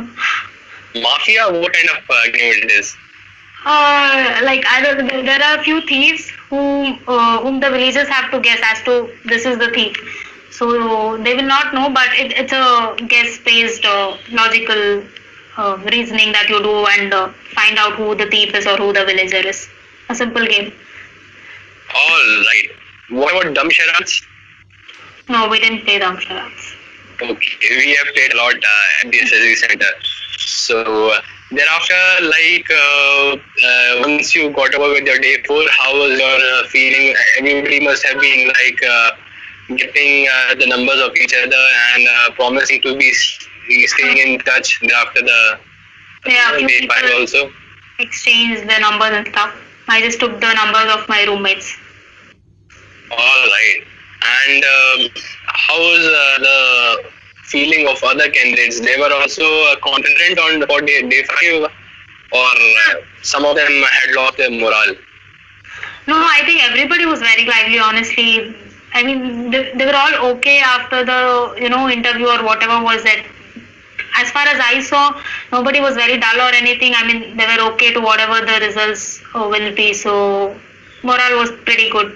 Mafia? What kind of uh, game it is? Uh, like I don't. There are a few thieves whom uh, whom the villagers have to guess as to this is the thief. So they will not know, but it, it's a guess-based uh, logical uh, reasoning that you do and uh, find out who the thief is or who the villager is. A simple game. All right. What about Dumb Charades? No, we didn't play them charades. Okay, we have played a lot uh, at the S S C center. So uh, thereafter, like uh, uh, once you got over with your day four, how was your uh, feeling? Everybody must have been like uh, getting uh, the numbers of each other and uh, promising to be staying in touch thereafter the Yeah, uh, few day five people also. exchanged the numbers and stuff. I just took the numbers of my roommates. All right. And um, how was uh, the feeling of other candidates? They were also uh, confident on for day, day five, or uh, some of them had lost their morale? No, I think everybody was very lively, honestly. I mean, they, they were all okay after the, you know, interview or whatever was it. As far as I saw, nobody was very dull or anything. I mean, they were okay to whatever the results uh, will be. So, morale was pretty good.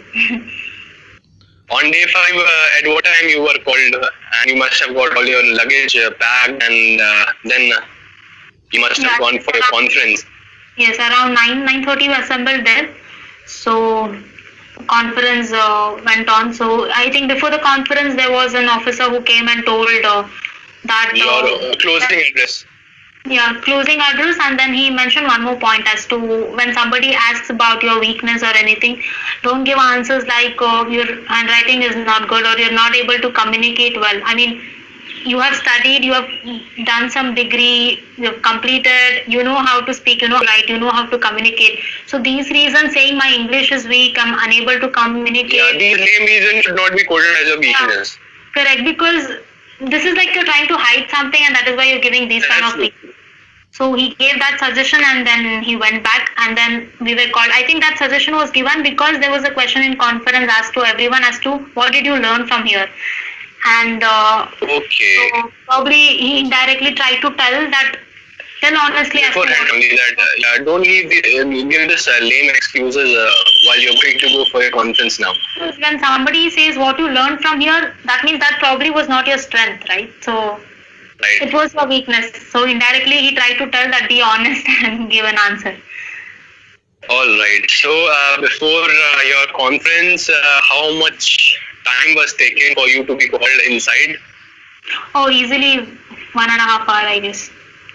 On day five, uh, at what time you were called, uh, and you must have got all your luggage uh, packed, and uh, then uh, you must have Yeah. gone for a conference. Yes, around nine, nine thirty we assembled there. So, conference uh, went on. So, I think before the conference, there was an officer who came and told uh, that... Your Uh, uh, closing address. Yeah, closing address, and then he mentioned one more point as to when somebody asks about your weakness or anything, don't give answers like uh, your handwriting is not good or you're not able to communicate well. I mean, you have studied, you have done some degree, you have completed, you know how to speak, you know how to write, you know how to communicate. So these reasons saying my English is weak, I'm unable to communicate. Yeah, these lame reasons should not be quoted as a weakness. Yeah, correct, because this is like you're trying to hide something and that is why you're giving these kind of Absolutely. things. So he gave that suggestion and then he went back and then we were called. I think that suggestion was given because there was a question in conference asked to everyone as to what did you learn from here? And uh, Okay. so probably he indirectly tried to tell that, tell honestly as to Beforehand what- only that, uh, yeah, don't give, the, uh, give this uh, lame excuses uh, while you're going to go for your conference now. when somebody says what you learned from here, that means that probably was not your strength, right? So Right. it was your weakness. So indirectly he tried to tell that be honest and give an answer. All right. So uh, before uh, your conference, uh, how much time was taken for you to be called inside? Oh, easily one and a half hour, I guess.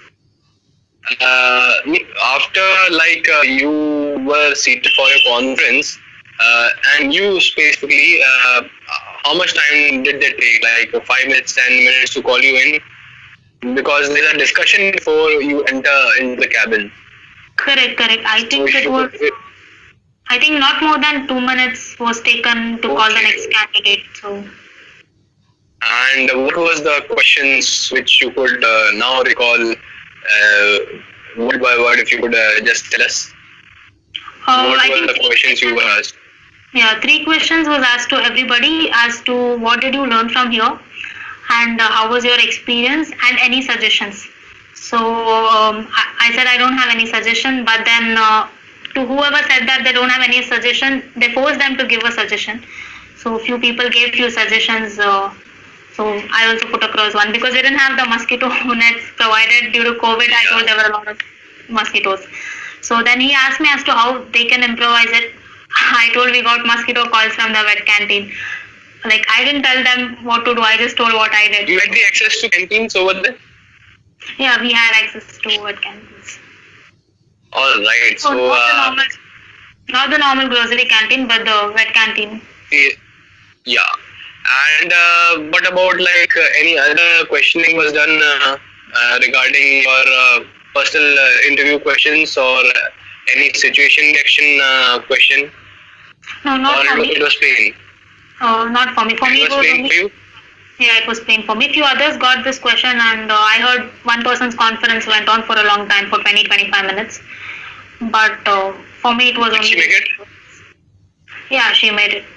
Uh, after like uh, you were seated for your conference, uh, and you specifically, uh, how much time did they take? Like five minutes, ten minutes to call you in? Because there's a discussion before you enter into the cabin. Correct, correct. I think it was, I think not more than two minutes was taken to call the Okay. next candidate. So, And what was the questions which you could uh, now recall uh, word by word, if you could uh, just tell us? uh, What I were think the three questions you were asked? Yeah, three questions was asked to everybody as to what did you learn from here and uh, how was your experience and any suggestions. So um, I, I said I don't have any suggestion, but then uh, to whoever said that they don't have any suggestion, they forced them to give a suggestion. So few people gave few suggestions. Uh, So I also put across one because we didn't have the mosquito nets provided due to COVID. I told there were a lot of mosquitoes. So then he asked me as to how they can improvise it. I told we got mosquito calls from the wet canteen. Like I didn't tell them what to do. I just told what I did. You had the access to canteens over there? Yeah, we had access to wet canteens. All right. So, So, not, the uh, normal, not the normal grocery canteen, but the wet canteen. yeah. And uh, what about like uh, any other questioning was done uh, uh, regarding your uh, personal uh, interview questions or uh, any situation reaction uh, question? No, not or for it, me. it was plain? Uh, not for me. For me, It it was was plain only. for you? Yeah, it was plain for me. Few others got this question, and uh, I heard one person's conference went on for a long time, for twenty to twenty-five minutes. But uh, for me, it was Did only. she make it? Yeah, she made it.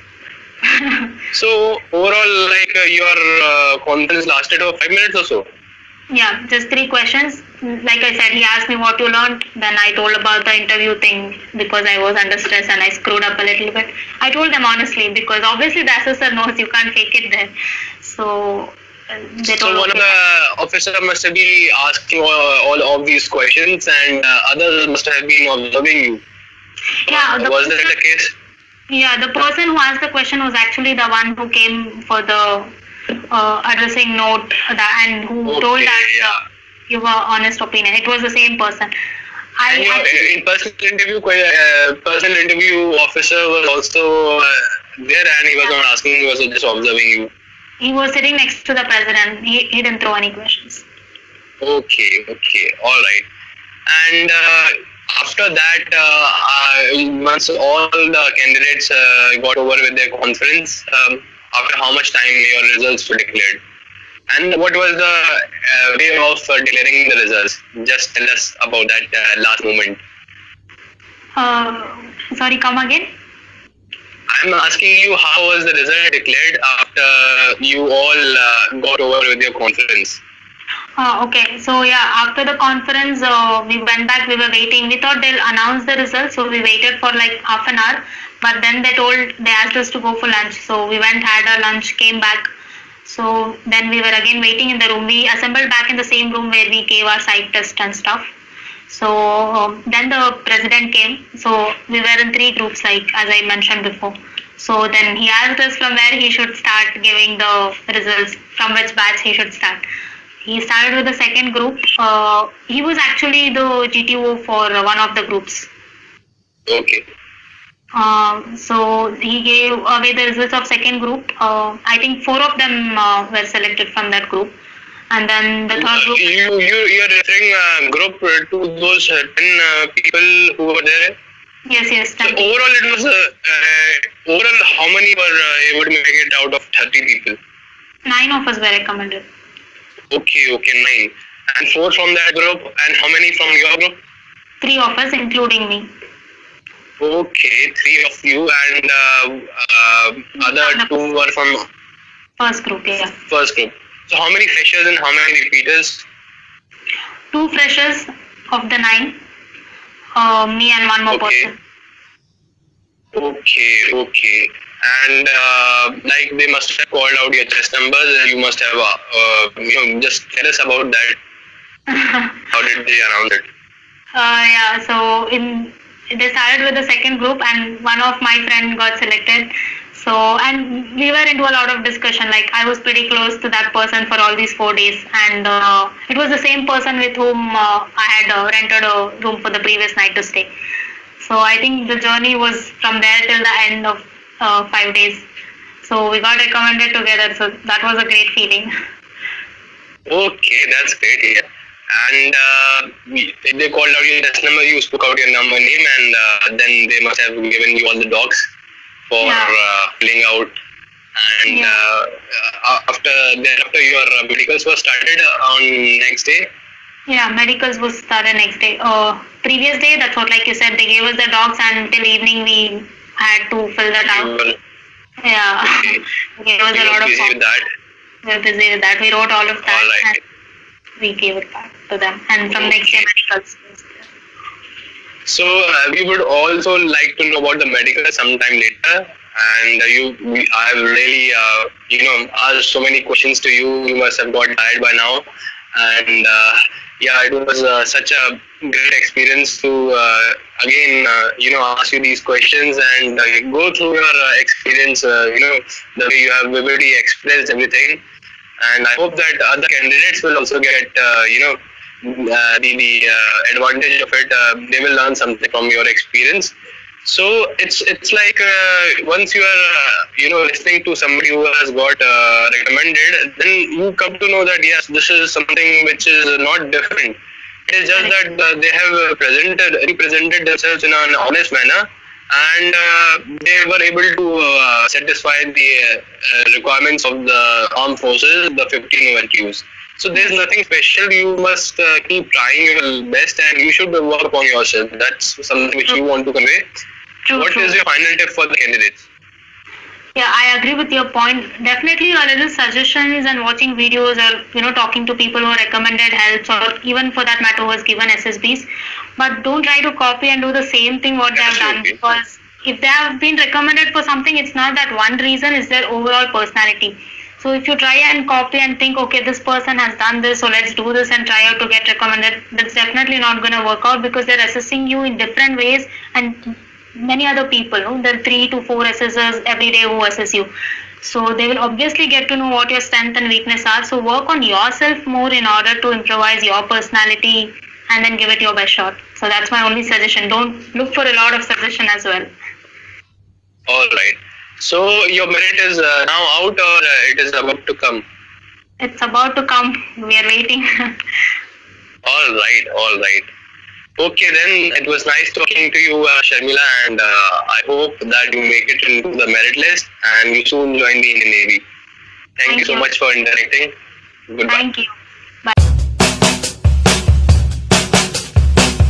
So overall, like uh, your uh, conference lasted for five minutes or so? Yeah, just three questions. Like I said, he asked me what you learned. Then I told about the interview thing because I was under stress and I screwed up a little bit. I told them honestly because obviously the assessor knows you can't fake it there. So uh, they So told one of okay. the officer must have been asking all, all of these questions, and uh, others must have been observing you. Yeah, the Was that person- the case? Yeah, the person who asked the question was actually the one who came for the uh, addressing note that, and who Okay, told that yeah. uh, give a honest opinion. It was the same person. I And your actually, in personal interview, que- uh, personal interview officer was also uh, there, and he was not asking; he was just observing you. he was sitting next to the president. He, he didn't throw any questions. Okay, okay, all right. And uh, after that, uh, uh, once all the candidates uh, got over with their conference, um, after how much time your results were declared? And what was the uh, way of uh, declaring the results? Just tell us about that uh, last moment. Uh, sorry, come again. I'm asking you, how was the result declared after you all uh, got over with your conference? Uh, okay, so yeah, after the conference, uh, we went back, we were waiting. We thought they'll announce the results, so we waited for like half an hour. But then they told, they asked us to go for lunch. So we went, had our lunch, came back. So then we were again waiting in the room. We assembled back in the same room where we gave our psych test and stuff. So um, then the president came. So we were in three groups, like as I mentioned before. So then he asked us from where he should start giving the results, from which batch he should start. He started with the second group. Uh, he was actually the G T O for one of the groups. Okay. Um, so he gave away the results of second group. Uh, I think four of them uh, were selected from that group, and then the third group. You you you're referring uh, group uh, to those uh, ten uh, people who were there. Yes, yes. So ten people. overall, it was uh, uh, overall how many were uh, able to make it out of thirty people? Nine of us were recommended. Okay, okay, nine. And four from that group, and how many from your group? Three of us, including me. Okay, three of you, and uh, uh, other two were from First group, yeah. first group. So how many freshers and how many repeaters? Two freshers of the nine. Uh, me and one more Okay. person. Okay, okay. And uh, like they must have called out your test numbers, and you must have, uh, uh, you know, just tell us about that. How did they announce it? Uh, yeah, so in they started with the second group, and one of my friend got selected. So, and we were into a lot of discussion. Like I was pretty close to that person for all these four days, and uh, it was the same person with whom uh, I had uh, rented a room for the previous night to stay. So I think the journey was from there till the end of uh, five days. So we got recommended together. So that was a great feeling. Okay, that's great. Yeah. And uh, we- they called out your test number. You spoke out your number, name, and uh, then they must have given you all the docs for Yeah. uh, filling out. And Yeah. uh, uh, after thereafter, your uh, medicals were started uh, on next day. Yeah, medicals was started next day. Uh, previous day, that's what, like you said, they gave us the docs, and till evening we had to fill that You out. were, Yeah, okay. they gave us you a were lot of busy with forms. that. We were busy with that. We wrote all of that, All right. and we gave it back to them. And from next day, medicals. So uh, we would also like to know about the medical sometime later. and uh, you, we- I've really, uh, you know, asked so many questions to you. You must have got tired by now, and uh, yeah, it was uh, such a great experience to uh, again, uh, you know, ask you these questions and uh, go through your uh, experience. Uh, you know, the way you have vividly expressed everything, and I hope that other candidates will also get, uh, you know, uh, the the uh, advantage of it. Uh, they will learn something from your experience. So it's it's like uh, once you are uh, you know listening to somebody who has got uh, recommended, then you come to know that yes, this is something which is not different. It is just that uh, they have uh, presented represented themselves in an honest manner, and uh, they were able to uh, satisfy the uh, requirements of the armed forces, the fifteen O R Qs. So there's nothing special. You must uh, keep trying your best, and you should work upon yourself. That's something which you want to convey. True, What true. is your final tip for the candidates? Yeah, I agree with your point. Definitely, a little suggestions and watching videos, or you know, talking to people who are recommended helps, or even for that matter, who has given S S Bs. But don't try to copy and do the same thing what they have done, Absolutely. because if they have been recommended for something, it's not that one reason; it's their overall personality. So if you try and copy and think, okay, this person has done this, so let's do this and try out to get recommended, that's definitely not going to work out, because they're assessing you in different ways, and many other people, no? There are three to four assessors every day who assess you. So they will obviously get to know what your strength and weakness are. So work on yourself more in order to improvise your personality and then give it your best shot. So that's my only suggestion. Don't look for a lot of suggestion as well. All right. So your merit is uh, now out, or uh, it is about to come? It's about to come. We are waiting. All right. All right. Okay, then it was nice talking to you, uh, Sharmila, and uh, I hope that you make it into the merit list and you soon join the Indian Navy. Thank, Thank you so you. much for interacting. Goodbye. Thank you.